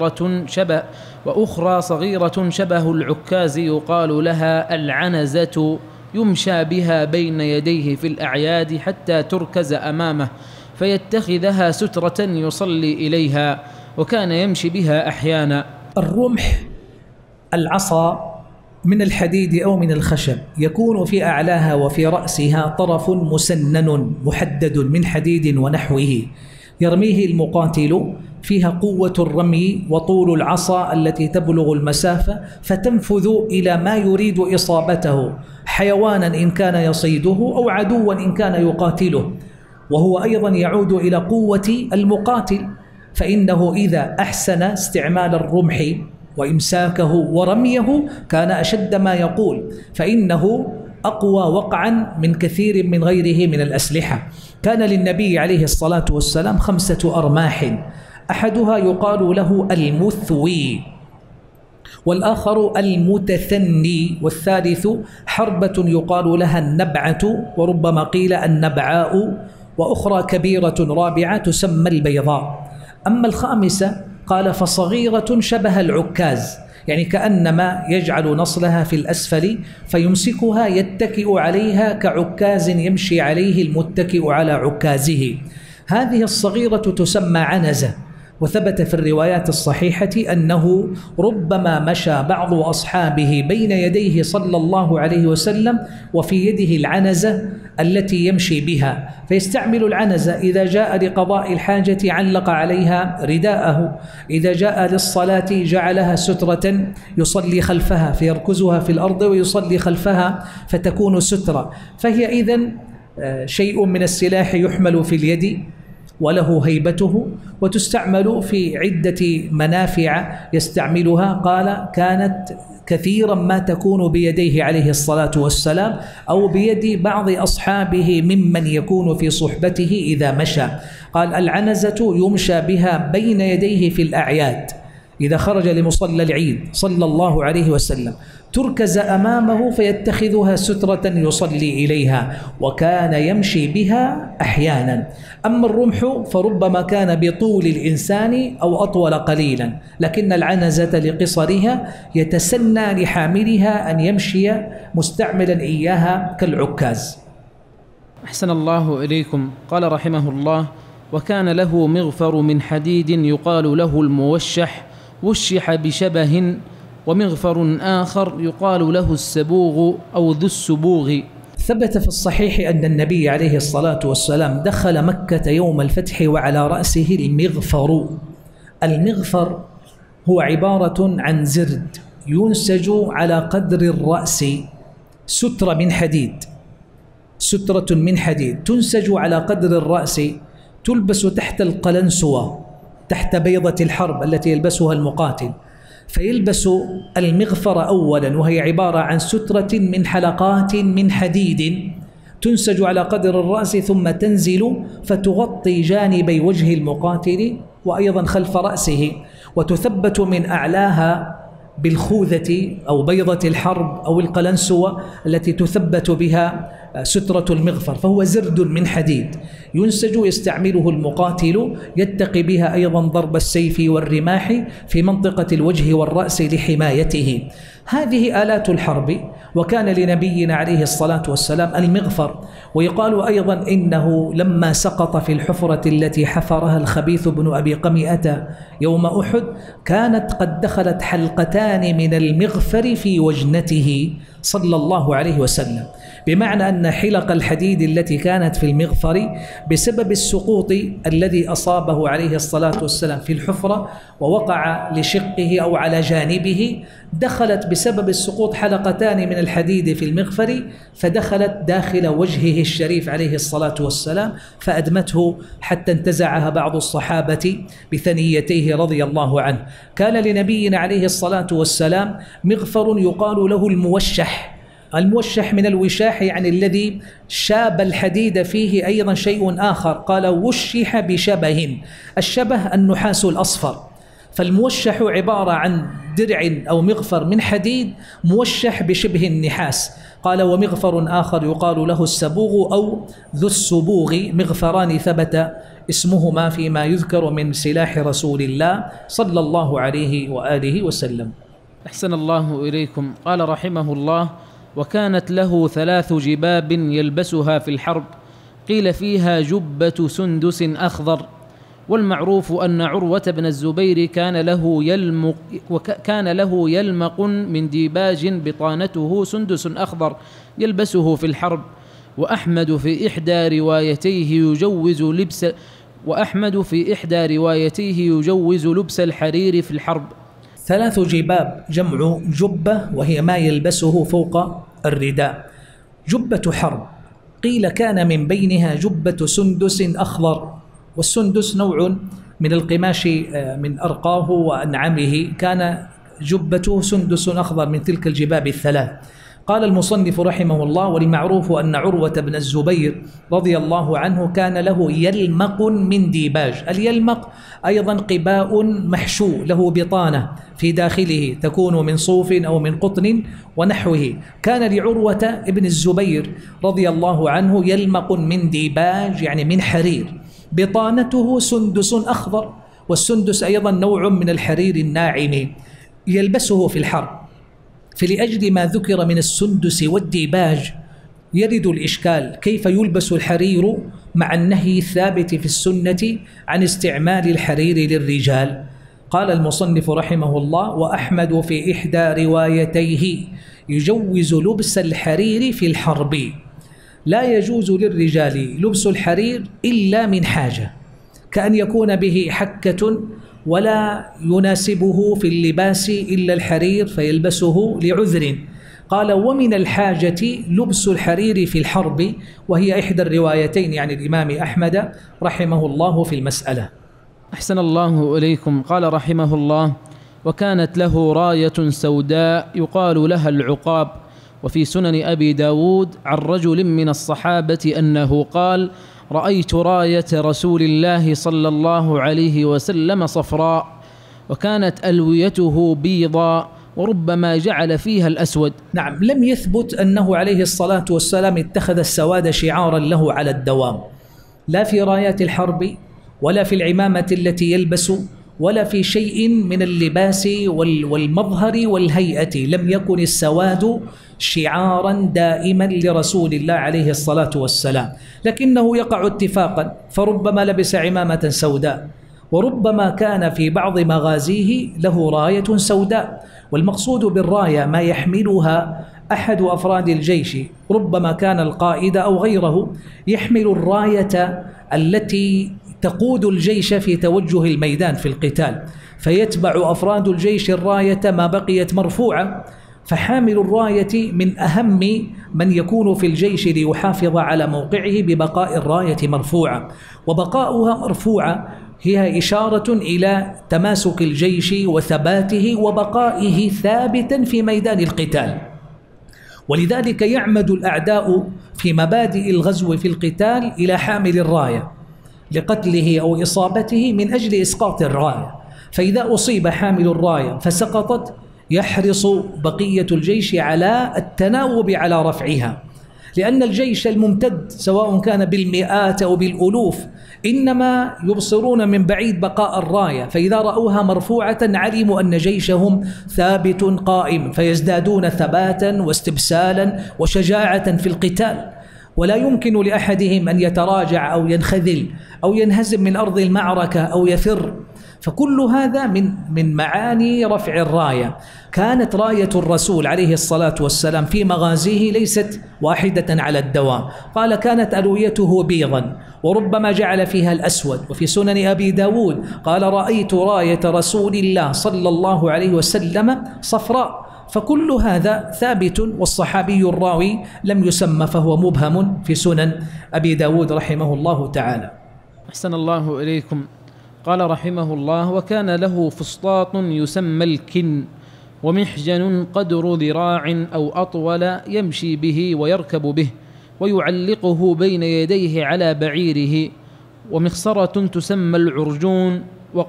S2: صغيرة شبه العكاز يقال لها العنزة، يمشى بها بين يديه في الأعياد حتى تركز أمامه فيتخذها سترة يصلي إليها، وكان يمشي بها أحيانا.
S1: الرمح العصا من الحديد أو من الخشب، يكون في أعلاها وفي رأسها طرف مسنن محدد من حديد ونحوه، يرميه المقاتل، فيها قوة الرمي وطول العصا التي تبلغ المسافة فتنفذ إلى ما يريد إصابته، حيوانا إن كان يصيده أو عدوا إن كان يقاتله. وهو أيضا يعود إلى قوة المقاتل، فإنه إذا أحسن استعمال الرمح وإمساكه ورميه كان أشد ما يقول، فإنه أقوى وقعا من كثير من غيره من الأسلحة. كان للنبي عليه الصلاة والسلام 5 أرماح، أحدها يقال له المثوي، والآخر المتثني، والثالث حربة يقال لها النبعة، وربما قيل النبعاء، وأخرى كبيرة رابعة تسمى البيضاء. أما الخامسة قال فصغيرة شبه العكاز، يعني كأنما يجعل نصلها في الأسفل فيمسكها يتكئ عليها كعكاز يمشي عليه المتكئ على عكازه. هذه الصغيرة تسمى عنزة، وثبت في الروايات الصحيحة أنه ربما مشى بعض أصحابه بين يديه صلى الله عليه وسلم وفي يده العنزة التي يمشي بها، فيستعمل العنزة إذا جاء لقضاء الحاجة علق عليها رداءه، إذا جاء للصلاة جعلها سترة يصلي خلفها فيركزها في الأرض ويصلي خلفها فتكون سترة. فهي إذن شيء من السلاح يحمل في اليد وله هيبته، وتستعمل في عدة منافع يستعملها. قال كانت كثيرا ما تكون بيديه عليه الصلاة والسلام أو بيد بعض أصحابه ممن يكون في صحبته إذا مشى. قال العنزة يمشى بها بين يديه في الأعياد، إذا خرج لمصلى العيد صلى الله عليه وسلم تركز أمامه فيتخذها سترة يصلي إليها، وكان يمشي بها أحيانا. أما الرمح فربما كان بطول الإنسان أو أطول قليلا، لكن العنزة لقصرها يتسنى لحاملها أن يمشي مستعملا إياها كالعكاز.
S2: أحسن الله إليكم. قال رحمه الله: وكان له مغفر من حديد يقال له الموشح، وشح بشبه، ومغفر آخر يقال له السبوغ أو ذو السبوغ.
S1: ثبت في الصحيح أن النبي عليه الصلاة والسلام دخل مكة يوم الفتح وعلى رأسه المغفر. المغفر هو عبارة عن زرد ينسج على قدر الرأس، سترة من حديد، سترة من حديد تنسج على قدر الرأس، تلبس تحت القلنسوة، تحت بيضة الحرب التي يلبسها المقاتل. فيلبس المغفر أولا، وهي عبارة عن سترة من حلقات من حديد تنسج على قدر الرأس ثم تنزل فتغطي جانبي وجه المقاتل وأيضا خلف رأسه، وتثبت من أعلاها بالخوذة أو بيضة الحرب أو القلنسوة التي تثبت بها سترة المغفر. فهو زرد من حديد ينسج يستعمله المقاتل يتقي بها أيضا ضرب السيف والرماح في منطقة الوجه والرأس لحمايته. هذه آلات الحرب، وكان لنبينا عليه الصلاة والسلام المغفر. ويقال أيضا إنه لما سقط في الحفرة التي حفرها الخبيث بن أبي قمئة يوم أحد كانت قد دخلت حلقتان من المغفر في وجنته صلى الله عليه وسلم، بمعنى أن حلق الحديد التي كانت في المغفر بسبب السقوط الذي أصابه عليه الصلاة والسلام في الحفرة ووقع لشقه أو على جانبه، دخلت بسبب السقوط حلقتان من الحديد في المغفر فدخلت داخل وجهه الشريف عليه الصلاة والسلام فأدمته حتى انتزعها بعض الصحابة بثنيتيه رضي الله عنه. كان لنبينا عليه الصلاة والسلام مغفر يقال له الموشح. الموشح من الوشاح يعني الذي شاب الحديد فيه أيضا شيء آخر. قال وشح بشبه، الشبه النحاس الأصفر، فالموشح عبارة عن درع أو مغفر من حديد موشح بشبه النحاس. قال ومغفر آخر يقال له السبوغ أو ذو السبوغ، مغفران ثبت اسمهما فيما يذكر من سلاح رسول الله صلى الله عليه وآله وسلم.
S2: أحسن الله إليكم. قال رحمه الله: وكانت له 3 جباب يلبسها في الحرب، قيل فيها جبة سندس أخضر، والمعروف أن عروة بن الزبير كان له يلمق من ديباج بطانته سندس أخضر يلبسه في الحرب. وأحمد في إحدى روايتيه يجوز لبس الحرير في الحرب.
S1: 3 جباب جمع جبة، وهي ما يلبسه فوق الرداء. جبة حرب قيل كان من بينها جبة سندس أخضر، والسندس نوع من القماش من أرقاه وأنعمه، كان جبته سندس أخضر من تلك الجباب ال3. قال المصنف رحمه الله: والمعروف أن عروة بن الزبير رضي الله عنه كان له يلمق من ديباج. اليلمق أيضا قباء محشو له بطانة في داخله تكون من صوف أو من قطن ونحوه. كان لعروة بن الزبير رضي الله عنه يلمق من ديباج يعني من حرير، بطانته سندس أخضر، والسندس أيضا نوع من الحرير الناعم يلبسه في الحرب. فلأجل ما ذكر من السندس والديباج يرد الإشكال: كيف يلبس الحرير مع النهي الثابت في السنة عن استعمال الحرير للرجال؟ قال المصنف رحمه الله: وأحمد في إحدى روايتيه يجوز لبس الحرير في الحرب. لا يجوز للرجال لبس الحرير إلا من حاجة، كأن يكون به حكة ولا يناسبه في اللباس إلا الحرير فيلبسه لعذر. قال: ومن الحاجة لبس الحرير في الحرب، وهي إحدى الروايتين يعني الإمام أحمد رحمه الله في المسألة.
S2: أحسن الله إليكم. قال رحمه الله: وكانت له راية سوداء يقال لها العقاب. وفي سنن أبي داود عن رجل من الصحابة أنه قال: رأيت راية رسول الله صلى الله عليه وسلم صفراء، وكانت ألويته بيضاء، وربما جعل فيها الأسود.
S1: نعم، لم يثبت أنه عليه الصلاة والسلام اتخذ السواد شعارا له على الدوام، لا في رايات الحرب ولا في العمامة التي يلبس ولا في شيء من اللباس والمظهر والهيئة. لم يكن السواد شعارا دائما لرسول الله عليه الصلاة والسلام، لكنه يقع اتفاقا، فربما لبس عمامة سوداء، وربما كان في بعض مغازيه له راية سوداء. والمقصود بالراية ما يحملها أحد أفراد الجيش، ربما كان القائد أو غيره، يحمل الراية التي تقود الجيش في توجه الميدان في القتال، فيتبع أفراد الجيش الراية ما بقيت مرفوعة. فحامل الراية من أهم من يكون في الجيش ليحافظ على موقعه ببقاء الراية مرفوعة، وبقاؤها مرفوعة هي إشارة إلى تماسك الجيش وثباته وبقائه ثابتا في ميدان القتال. ولذلك يعمد الأعداء في مبادئ الغزو في القتال إلى حامل الراية لقتله أو إصابته من أجل إسقاط الراية، فإذا أصيب حامل الراية فسقطت يحرص بقية الجيش على التناوب على رفعها، لأن الجيش الممتد سواء كان بالمئات أو بالألوف إنما يبصرون من بعيد بقاء الراية، فإذا رأوها مرفوعة علموا أن جيشهم ثابت قائم، فيزدادون ثباتا واستبسالا وشجاعة في القتال. ولا يمكن لأحدهم أن يتراجع أو ينخذل أو ينهزم من أرض المعركة أو يفر. فكل هذا من معاني رفع الراية. كانت راية الرسول عليه الصلاة والسلام في مغازيه ليست واحدة على الدوام، قال: كانت ألويته بيضا وربما جعل فيها الأسود. وفي سنن أبي داود قال: رأيت راية رسول الله صلى الله عليه وسلم صفراء. فكل هذا ثابت، والصحابي الراوي لم يسمى فهو مبهم في سنن أبي داود رحمه الله تعالى.
S2: أحسن الله إليكم. قال رحمه الله: وكان له فسطاط يسمى الكن، ومحجن قدر ذراع أو أطول يمشي به ويركب به، ويعلقه بين يديه على بعيره، ومخصرة تسمى العرجون،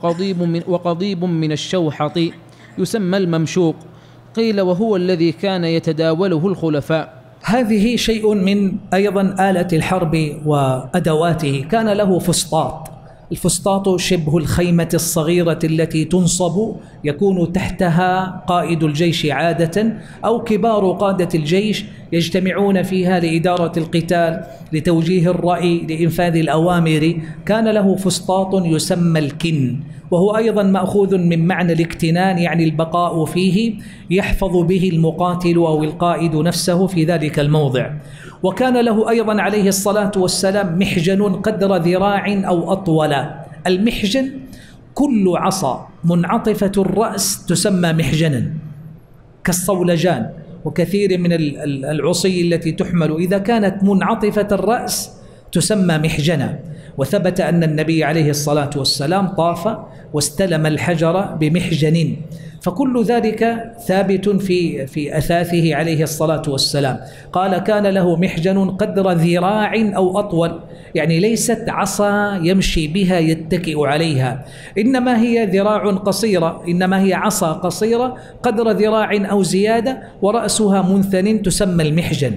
S2: وقضيب من الشوحط يسمى الممشوق. قيل وهو الذي كان يتداوله الخلفاء.
S1: هذه شيء من أيضا آلة الحرب وأدواته. كان له فسطاط. الفسطاط شبه الخيمة الصغيرة التي تنصب يكون تحتها قائد الجيش عادة أو كبار قادة الجيش يجتمعون فيها لإدارة القتال، لتوجيه الرأي، لإنفاذ الأوامر. كان له فسطاط يسمى الكن، وهو أيضا مأخوذ من معنى الاكتنان، يعني البقاء فيه، يحفظ به المقاتل أو القائد نفسه في ذلك الموضع. وكان له أيضا عليه الصلاة والسلام محجن قدر ذراع أو أطول. المحجن كل عصا منعطفة الرأس تسمى محجنا، كالصولجان وكثير من العصي التي تحمل إذا كانت منعطفة الرأس تسمى محجنا. وثبت أن النبي عليه الصلاة والسلام طاف واستلم الحجر بمحجن، فكل ذلك ثابت في أثاثه عليه الصلاة والسلام. قال كان له محجن قدر ذراع أو أطول، يعني ليست عصا يمشي بها يتكئ عليها، إنما هي ذراع قصيرة، إنما هي عصا قصيرة قدر ذراع أو زيادة ورأسها منثن تسمى المحجن.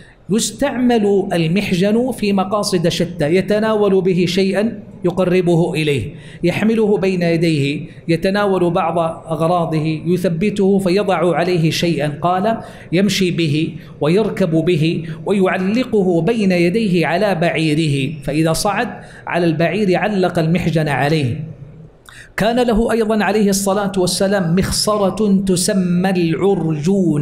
S1: يستعمل المحجن في مقاصد شتى، يتناول به شيئا يقربه إليه، يحمله بين يديه، يتناول بعض أغراضه، يثبته فيضع عليه شيئا. قال يمشي به ويركب به ويعلقه بين يديه على بعيره، فإذا صعد على البعير علق المحجن عليه. كان له أيضا عليه الصلاة والسلام مخصرة تسمى العرجون.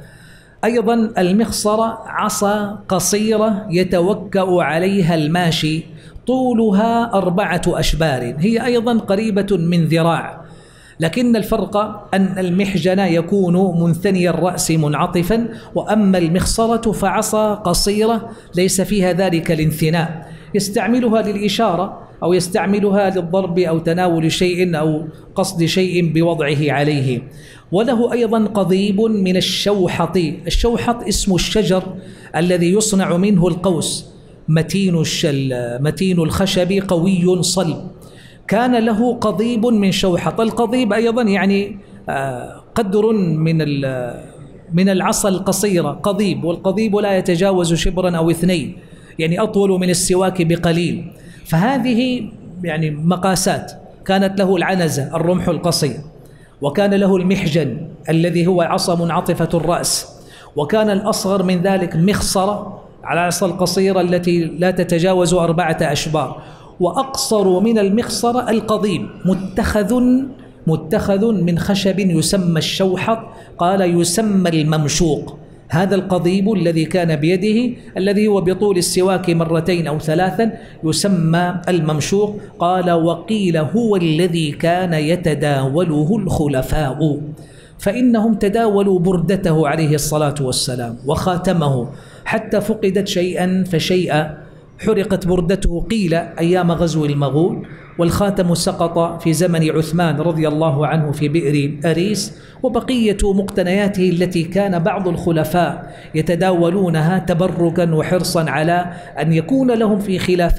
S1: أيضا المخصرة عصا قصيرة يتوكأ عليها الماشي، طولها 4 أشبار، هي أيضا قريبة من ذراع، لكن الفرق أن المحجن يكون منثني الرأس منعطفا، وأما المخصرة فعصا قصيرة ليس فيها ذلك الانثناء، يستعملها للإشارة أو يستعملها للضرب أو تناول شيء أو قصد شيء بوضعه عليه. وله أيضا قضيب من الشوحط. الشوحط اسم الشجر الذي يصنع منه القوس، متين الخشب قوي صلب. كان له قضيب من شوحط. القضيب أيضا يعني قدر من العصا القصيرة قضيب، والقضيب لا يتجاوز شبرا أو 2، يعني أطول من السواك بقليل. فهذه يعني مقاسات. كانت له العنزة الرمح القصير، وكان له المحجن الذي هو عصا منعطفة الرأس، وكان الأصغر من ذلك مخصرة على العصا القصيرة التي لا تتجاوز 4 أشبار، وأقصر من المخصرة القضيب متخذ من خشب يسمى الشوحط. قال يسمى الممشوق. هذا القضيب الذي كان بيده الذي هو بطول السواك 2 أو 3 يسمى الممشوق. قال وقيل هو الذي كان يتداوله الخلفاء، فإنهم تداولوا بردته عليه الصلاة والسلام وخاتمه حتى فقدت شيئا فشيئا، حرقت بردته قيل أيام غزو المغول، والخاتم سقط في زمن عثمان رضي الله عنه في بئر أريس. وبقية مقتنياته التي كان بعض الخلفاء يتداولونها تبركا وحرصا على أن يكون لهم في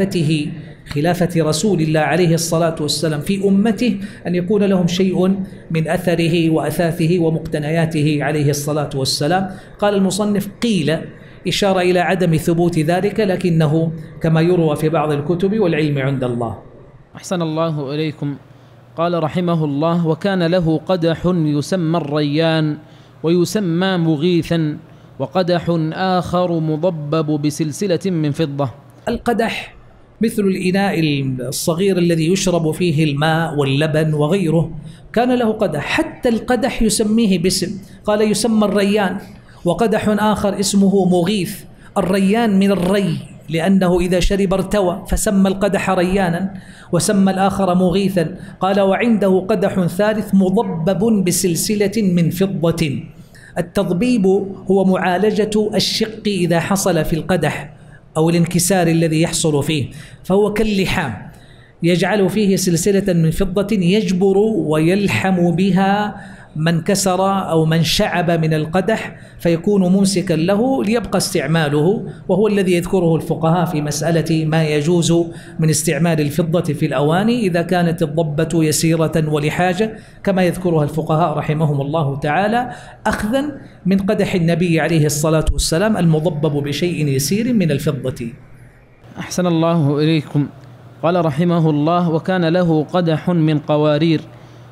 S1: خلافة رسول الله عليه الصلاة والسلام في أمته، أن يكون لهم شيء من أثره وأثاثه ومقتنياته عليه الصلاة والسلام. قال المصنف قيل، إشارة إلى عدم ثبوت ذلك، لكنه كما يروى في بعض الكتب، والعلم عند الله.
S2: أحسن الله إليكم. قال رحمه الله وكان له قدح يسمى الريان ويسمى مغيثا، وقدح آخر مضبب بسلسلة من فضة.
S1: القدح مثل الإناء الصغير الذي يشرب فيه الماء واللبن وغيره، كان له قدح، حتى القدح يسميه باسم. قال يسمى الريان، وقدح آخر اسمه مغيث. الريان من الري لأنه إذا شرب ارتوى، فسمى القدح ريانا وسمى الآخر مغيثا. قال وعنده قدح ثالث مضبب بسلسلة من فضة. التضبيب هو معالجة الشق إذا حصل في القدح أو الانكسار الذي يحصل فيه، فهو كاللحام، يجعل فيه سلسلة من فضة يجبر ويلحم بها من كسر أو من شعب من القدح، فيكون ممسكا له ليبقى استعماله، وهو الذي يذكره الفقهاء في مسألة ما يجوز من استعمال الفضة في الأواني إذا كانت الضبة يسيرة ولحاجة، كما يذكرها الفقهاء رحمهم الله تعالى، أخذا من قدح النبي عليه الصلاة والسلام المضبب بشيء يسير من الفضة.
S2: أحسن الله إليكم. قال رحمه الله وكان له قدح من قوارير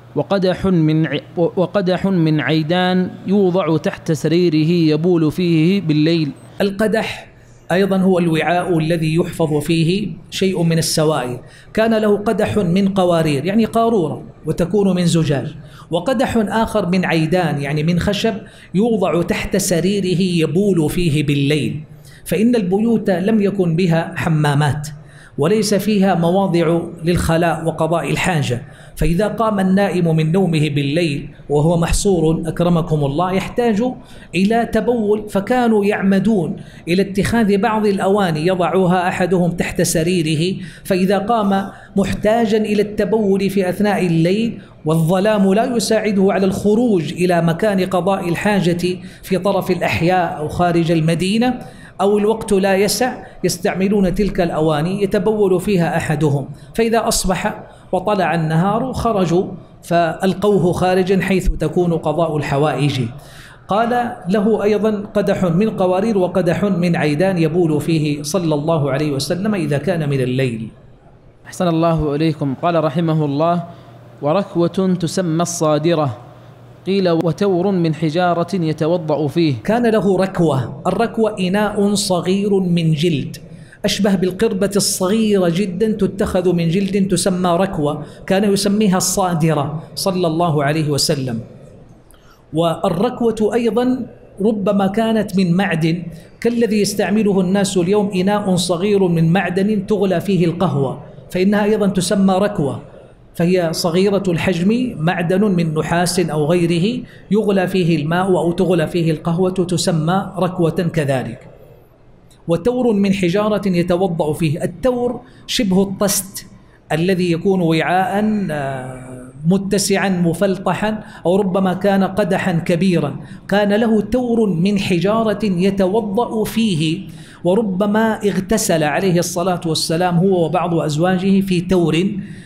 S2: وقدح من عيدان يوضع تحت سريره يبول فيه بالليل.
S1: القدح أيضا هو الوعاء الذي يحفظ فيه شيء من السوائل. كان له قدح من قوارير يعني قارورة وتكون من زجاج، وقدح آخر من عيدان يعني من خشب يوضع تحت سريره يبول فيه بالليل. فإن البيوت لم يكن بها حمامات وليس فيها مواضع للخلاء وقضاء الحاجة، فإذا قام النائم من نومه بالليل وهو محصور أكرمكم الله يحتاج إلى تبول، فكانوا يعمدون إلى اتخاذ بعض الأواني يضعها أحدهم تحت سريره، فإذا قام محتاجا إلى التبول في أثناء الليل والظلام لا يساعده على الخروج إلى مكان قضاء الحاجة في طرف الأحياء أو خارج المدينة أو الوقت لا يسع، يستعملون تلك الأواني يتبول فيها أحدهم، فإذا أصبح وطلع النهار خرجوا فألقوه خارجا حيث تكون قضاء الحوائج. قال له أيضا قدح من قوارير وقدح من عيدان يبول فيه صلى الله عليه وسلم إذا كان من الليل.
S2: أحسن الله إليكم. قال رحمه الله: وركوة تسمى الصادرة، قيل وتور من حجارة يتوضأ فيه.
S1: كان له ركوة. الركوة إناء صغير من جلد أشبه بالقربة الصغيرة جدا تتخذ من جلد تسمى ركوة، كان يسميها الصادرة صلى الله عليه وسلم. والركوة أيضا ربما كانت من معدن كالذي يستعمله الناس اليوم، إناء صغير من معدن تغلى فيه القهوة، فإنها أيضا تسمى ركوة، فهي صغيرة الحجم، معدن من نحاس أو غيره يغلى فيه الماء أو تغلى فيه القهوة، تسمى ركوة كذلك. وتور من حجارة يتوضأ فيه. التور شبه الطست الذي يكون وعاء متسعا مفلطحا، أو ربما كان قدحا كبيرا، كان له تور من حجارة يتوضأ فيه، وربما اغتسل عليه الصلاة والسلام هو وبعض أزواجه في تور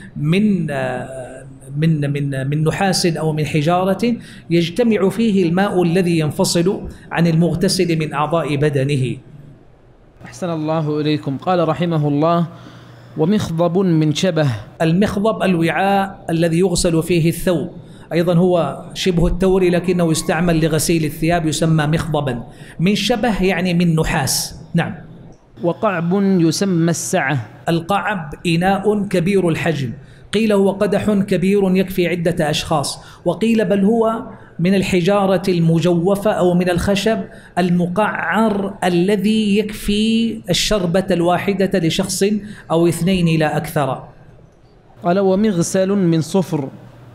S1: من نحاس أو من حجارة يجتمع فيه الماء الذي ينفصل عن المغتسل من أعضاء بدنه.
S2: أحسن الله إليكم. قال رحمه الله: ومخضب من شبه.
S1: المخضب الوعاء الذي يغسل فيه الثوب، أيضا هو شبه التور لكنه يستعمل لغسيل الثياب، يسمى مخضبا. من شبه يعني من نحاس. نعم.
S2: وقعب يسمى السعة.
S1: القعب إناء كبير الحجم، قيل هو قدح كبير يكفي عدة أشخاص، وقيل بل هو من الحجارة المجوفة أو من الخشب المقعر الذي يكفي الشربة الواحدة لشخص أو اثنين لا أكثر.
S2: قال: ومغسل من صفر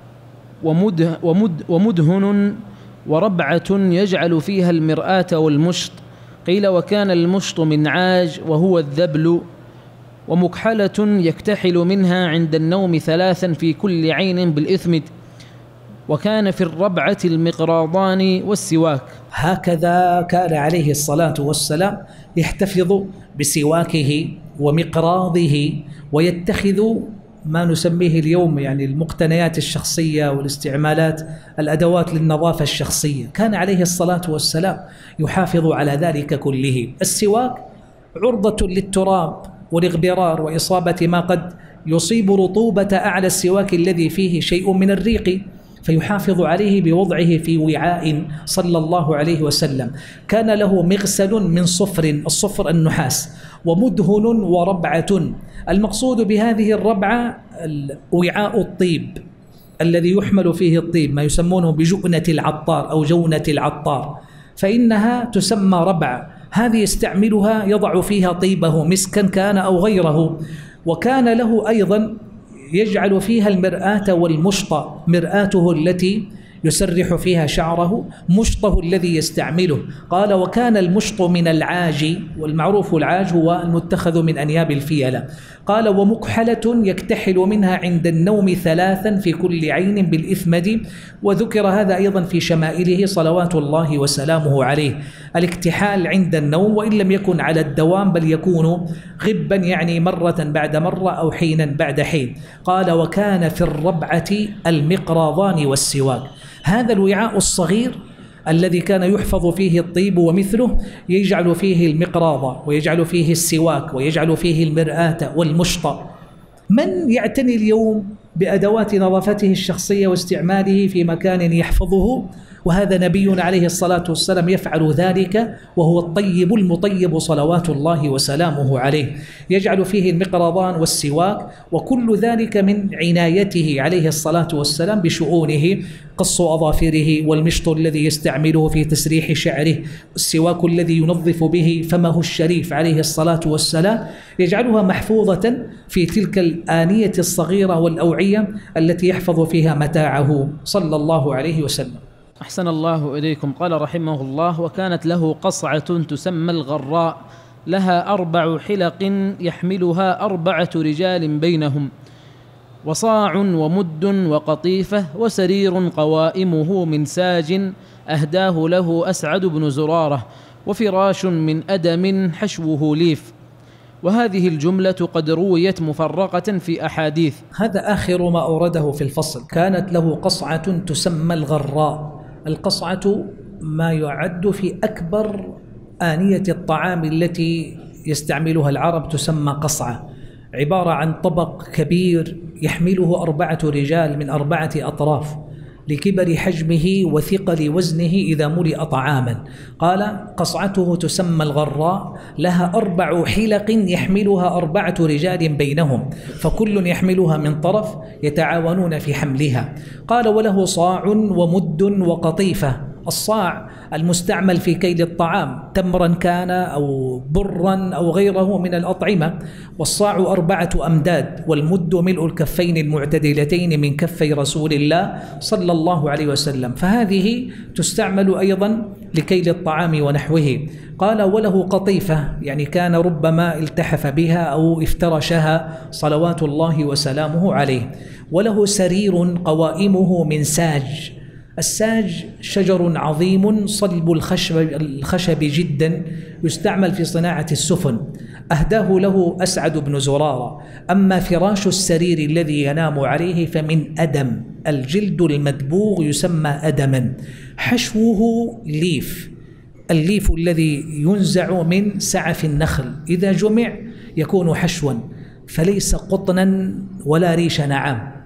S2: ومدهن وربعة يجعل فيها المرآة والمشط، قيل وكان المشط من عاج وهو الذبل، ومكحلة يكتحل منها عند النوم 3 في كل عين بالإثمد، وكان في الربعة المقراضان والسواك.
S1: هكذا كان عليه الصلاة والسلام يحتفظ بسواكه ومقراضه، ويتخذ ما نسميه اليوم يعني المقتنيات الشخصية والاستعمالات، الأدوات للنظافة الشخصية. كان عليه الصلاة والسلام يحافظ على ذلك كله. السواك عرضة للتراب والاغبرار وإصابة ما قد يصيب رطوبة أعلى السواك الذي فيه شيء من الريق، فيحافظ عليه بوضعه في وعاء صلى الله عليه وسلم. كان له مغسل من صفر، الصفر النحاس، ومدهن وربعة. المقصود بهذه الربعة وعاء الطيب الذي يحمل فيه الطيب، ما يسمونه بجؤنة العطار أو جونة العطار، فإنها تسمى ربعة. هذه يستعملها يضع فيها طيبه مسكا كان أو غيره. وكان له أيضا يجعل فيها المرآة والمشط، مرآته التي يسرح فيها شعره، مشطه الذي يستعمله. قال: وكان المشط من العاج، والمعروف العاج هو المتخذ من أنياب الفيلة. قال: ومكحلة يكتحل منها عند النوم 3 في كل عين بالإثمد. وذكر هذا أيضا في شمائله صلوات الله وسلامه عليه، الاكتحال عند النوم، وإن لم يكن على الدوام بل يكون غبا يعني مرة بعد مرة أو حينا بعد حين. قال: وكان في الربعة المقراضان والسواك. هذا الوعاء الصغير الذي كان يحفظ فيه الطيب ومثله يجعل فيه المقراض ويجعل فيه السواك ويجعل فيه المرآة والمشط. من يعتني اليوم بأدوات نظافته الشخصية واستعماله في مكان يحفظه، وهذا نبينا عليه الصلاة والسلام يفعل ذلك وهو الطيب المطيب صلوات الله وسلامه عليه، يجعل فيه المقرضان والسواك، وكل ذلك من عنايته عليه الصلاة والسلام بشؤونه، قص أظافره والمشط الذي يستعمله في تسريح شعره، السواك الذي ينظف به فمه الشريف عليه الصلاة والسلام، يجعلها محفوظة في تلك الآنية الصغيرة والأوعية التي يحفظ فيها متاعه صلى الله عليه وسلم.
S2: أحسن الله إليكم. قال رحمه الله: وكانت له قصعة تسمى الغراء، لها 4 حلق يحملها 4 رجال بينهم، وصاع ومد وقطيفة وسرير قوائمه من ساج أهداه له أسعد بن زرارة، وفراش من أدم حشوه ليف. وهذه الجملة قد رويت مفرقة في أحاديث.
S1: هذا آخر ما أورده في الفصل. كانت له قصعة تسمى الغراء. القصعة ما يعد في أكبر آنية الطعام التي يستعملها العرب، تسمى قصعة، عبارة عن طبق كبير يحمله 4 رجال من 4 أطراف لكبر حجمه وثقل وزنه إذا ملئ طعاما. قال: قصعته تسمى الغراء، لها 4 حلق يحملها 4 رجال بينهم، فكل يحملها من طرف، يتعاونون في حملها. قال: وله صاع ومد وقطيفة. الصاع المستعمل في كيل الطعام، تمرا كان أو برا أو غيره من الأطعمة، والصاع 4 أمداد، والمد ملء الكفين المعتدلتين من كفي رسول الله صلى الله عليه وسلم، فهذه تستعمل أيضا لكيل الطعام ونحوه. قال: وله قطيفة، يعني كان ربما التحف بها أو افترشها صلوات الله وسلامه عليه. وله سرير قوائمه من ساج. الساج شجر عظيم صلب الخشب جدا، يستعمل في صناعة السفن، أهداه له أسعد بن زرارة. أما فراش السرير الذي ينام عليه فمن أدم، الجلد المدبوغ يسمى أدما، حشوه ليف، الليف الذي ينزع من سعف النخل إذا جمع يكون حشوا، فليس قطنا ولا ريش نعام.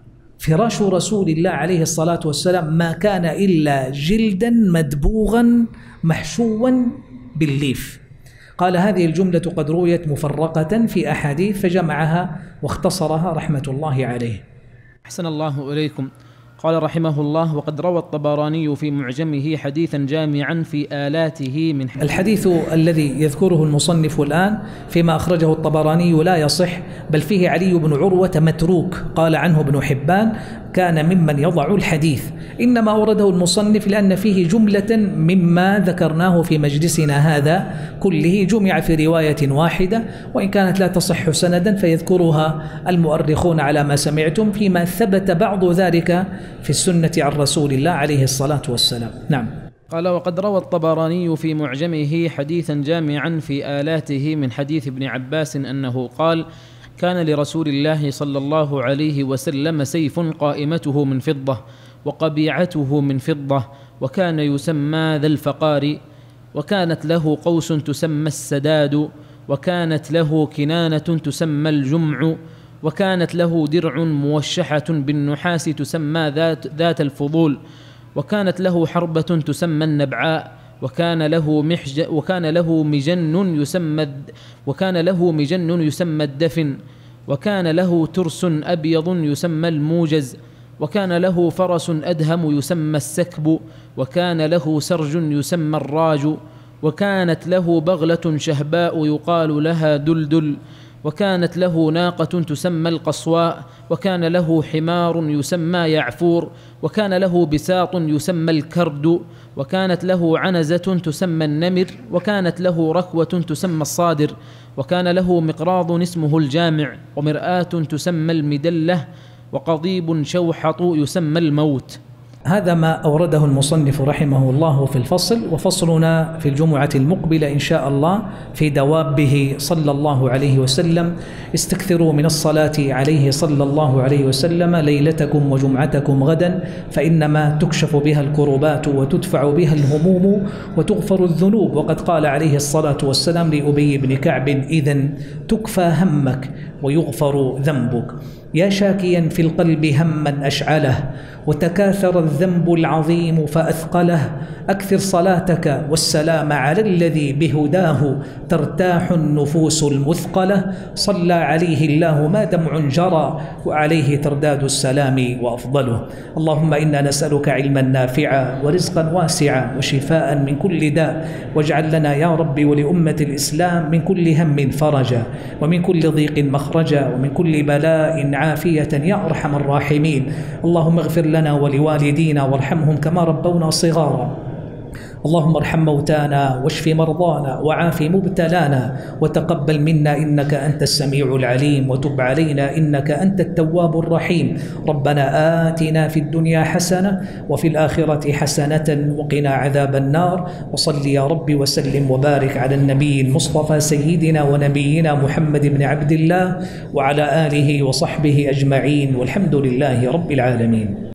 S1: فراش رسول الله عليه الصلاة والسلام ما كان إلا جلدا مدبوغا محشوا بالليف. قال: هذه الجملة قد رويت مفرقة في أحاديث، فجمعها واختصرها رحمة الله عليه.
S2: أحسن الله إليكم. قال رحمه الله: وقد روى الطبراني في معجمه حديثا جامعا في آلاته من حديث.
S1: الحديث الذي يذكره المصنف الآن فيما أخرجه الطبراني لا يصح، بل فيه علي بن عروة متروك، قال عنه ابن حبان كان ممن يضع الحديث. إنما أورده المصنف لأن فيه جملة مما ذكرناه في مجلسنا هذا كله جمع في رواية واحدة، وإن كانت لا تصح سندا فيذكرها المؤرخون على ما سمعتم، فيما ثبت بعض ذلك في السنة عن رسول الله عليه الصلاة والسلام. نعم.
S2: قال: وقد روى الطبراني في معجمه حديثا جامعا في آلاته من حديث ابن عباس أنه قال: كان لرسول الله صلى الله عليه وسلم سيف قائمته من فضة وقبيعته من فضة، وكان يسمى ذا الفقار، وكانت له قوس تسمى السداد، وكانت له كنانة تسمى الجمع، وكانت له درع موشحة بالنحاس تسمى ذات الفضول، وكانت له حربة تسمى النبعاء، وكان له مجن يسمى الدفن، وكان له ترس أبيض يسمى الموجز، وكان له فرس أدهم يسمى السكب، وكان له سرج يسمى الراج، وكانت له بغلة شهباء يقال لها دلدل، وكانت له ناقة تسمى القصواء، وكان له حمار يسمى يعفور، وكان له بساط يسمى الكرد، وكانت له عنزة تسمى النمر، وكانت له ركوة تسمى الصادر، وكان له مقراض اسمه الجامع، ومرآة تسمى المدلة، وقضيب شوحط يسمى الموت.
S1: هذا ما أورده المصنف رحمه الله في الفصل، وفصلنا في الجمعة المقبلة إن شاء الله في دوابه صلى الله عليه وسلم. استكثروا من الصلاة عليه صلى الله عليه وسلم ليلتكم وجمعتكم غدا، فإنما تكشف بها الكربات وتدفع بها الهموم وتغفر الذنوب. وقد قال عليه الصلاة والسلام لأبي بن كعب: إذن تكفى همك ويغفر ذنبك. يا شاكيا في القلب هما أشعله وتكاثر الذنب العظيم فأثقله، أكثر صلاتك والسلام على الذي بهداه ترتاح النفوس المثقلة، صلى عليه الله ما دمع جرى وعليه ترداد السلام وأفضله. اللهم إنا نسألك علما نافعا ورزقا واسعا وشفاء من كل داء، واجعل لنا يا رب ولأمة الإسلام من كل هم فرجا ومن كل ضيق مخرجا ومن كل بلاء عافية يا أرحم الراحمين. اللهم اغفر لنا ولوالدينا وارحمهم كما ربونا صغارا. اللهم ارحم موتانا واشف مرضانا وعاف مبتلانا وتقبل منا إنك أنت السميع العليم، وتب علينا إنك أنت التواب الرحيم. ربنا آتنا في الدنيا حسنة وفي الآخرة حسنة وقنا عذاب النار. وصل يا رب وسلم وبارك على النبي المصطفى سيدنا ونبينا محمد بن عبد الله وعلى آله وصحبه أجمعين، والحمد لله رب العالمين.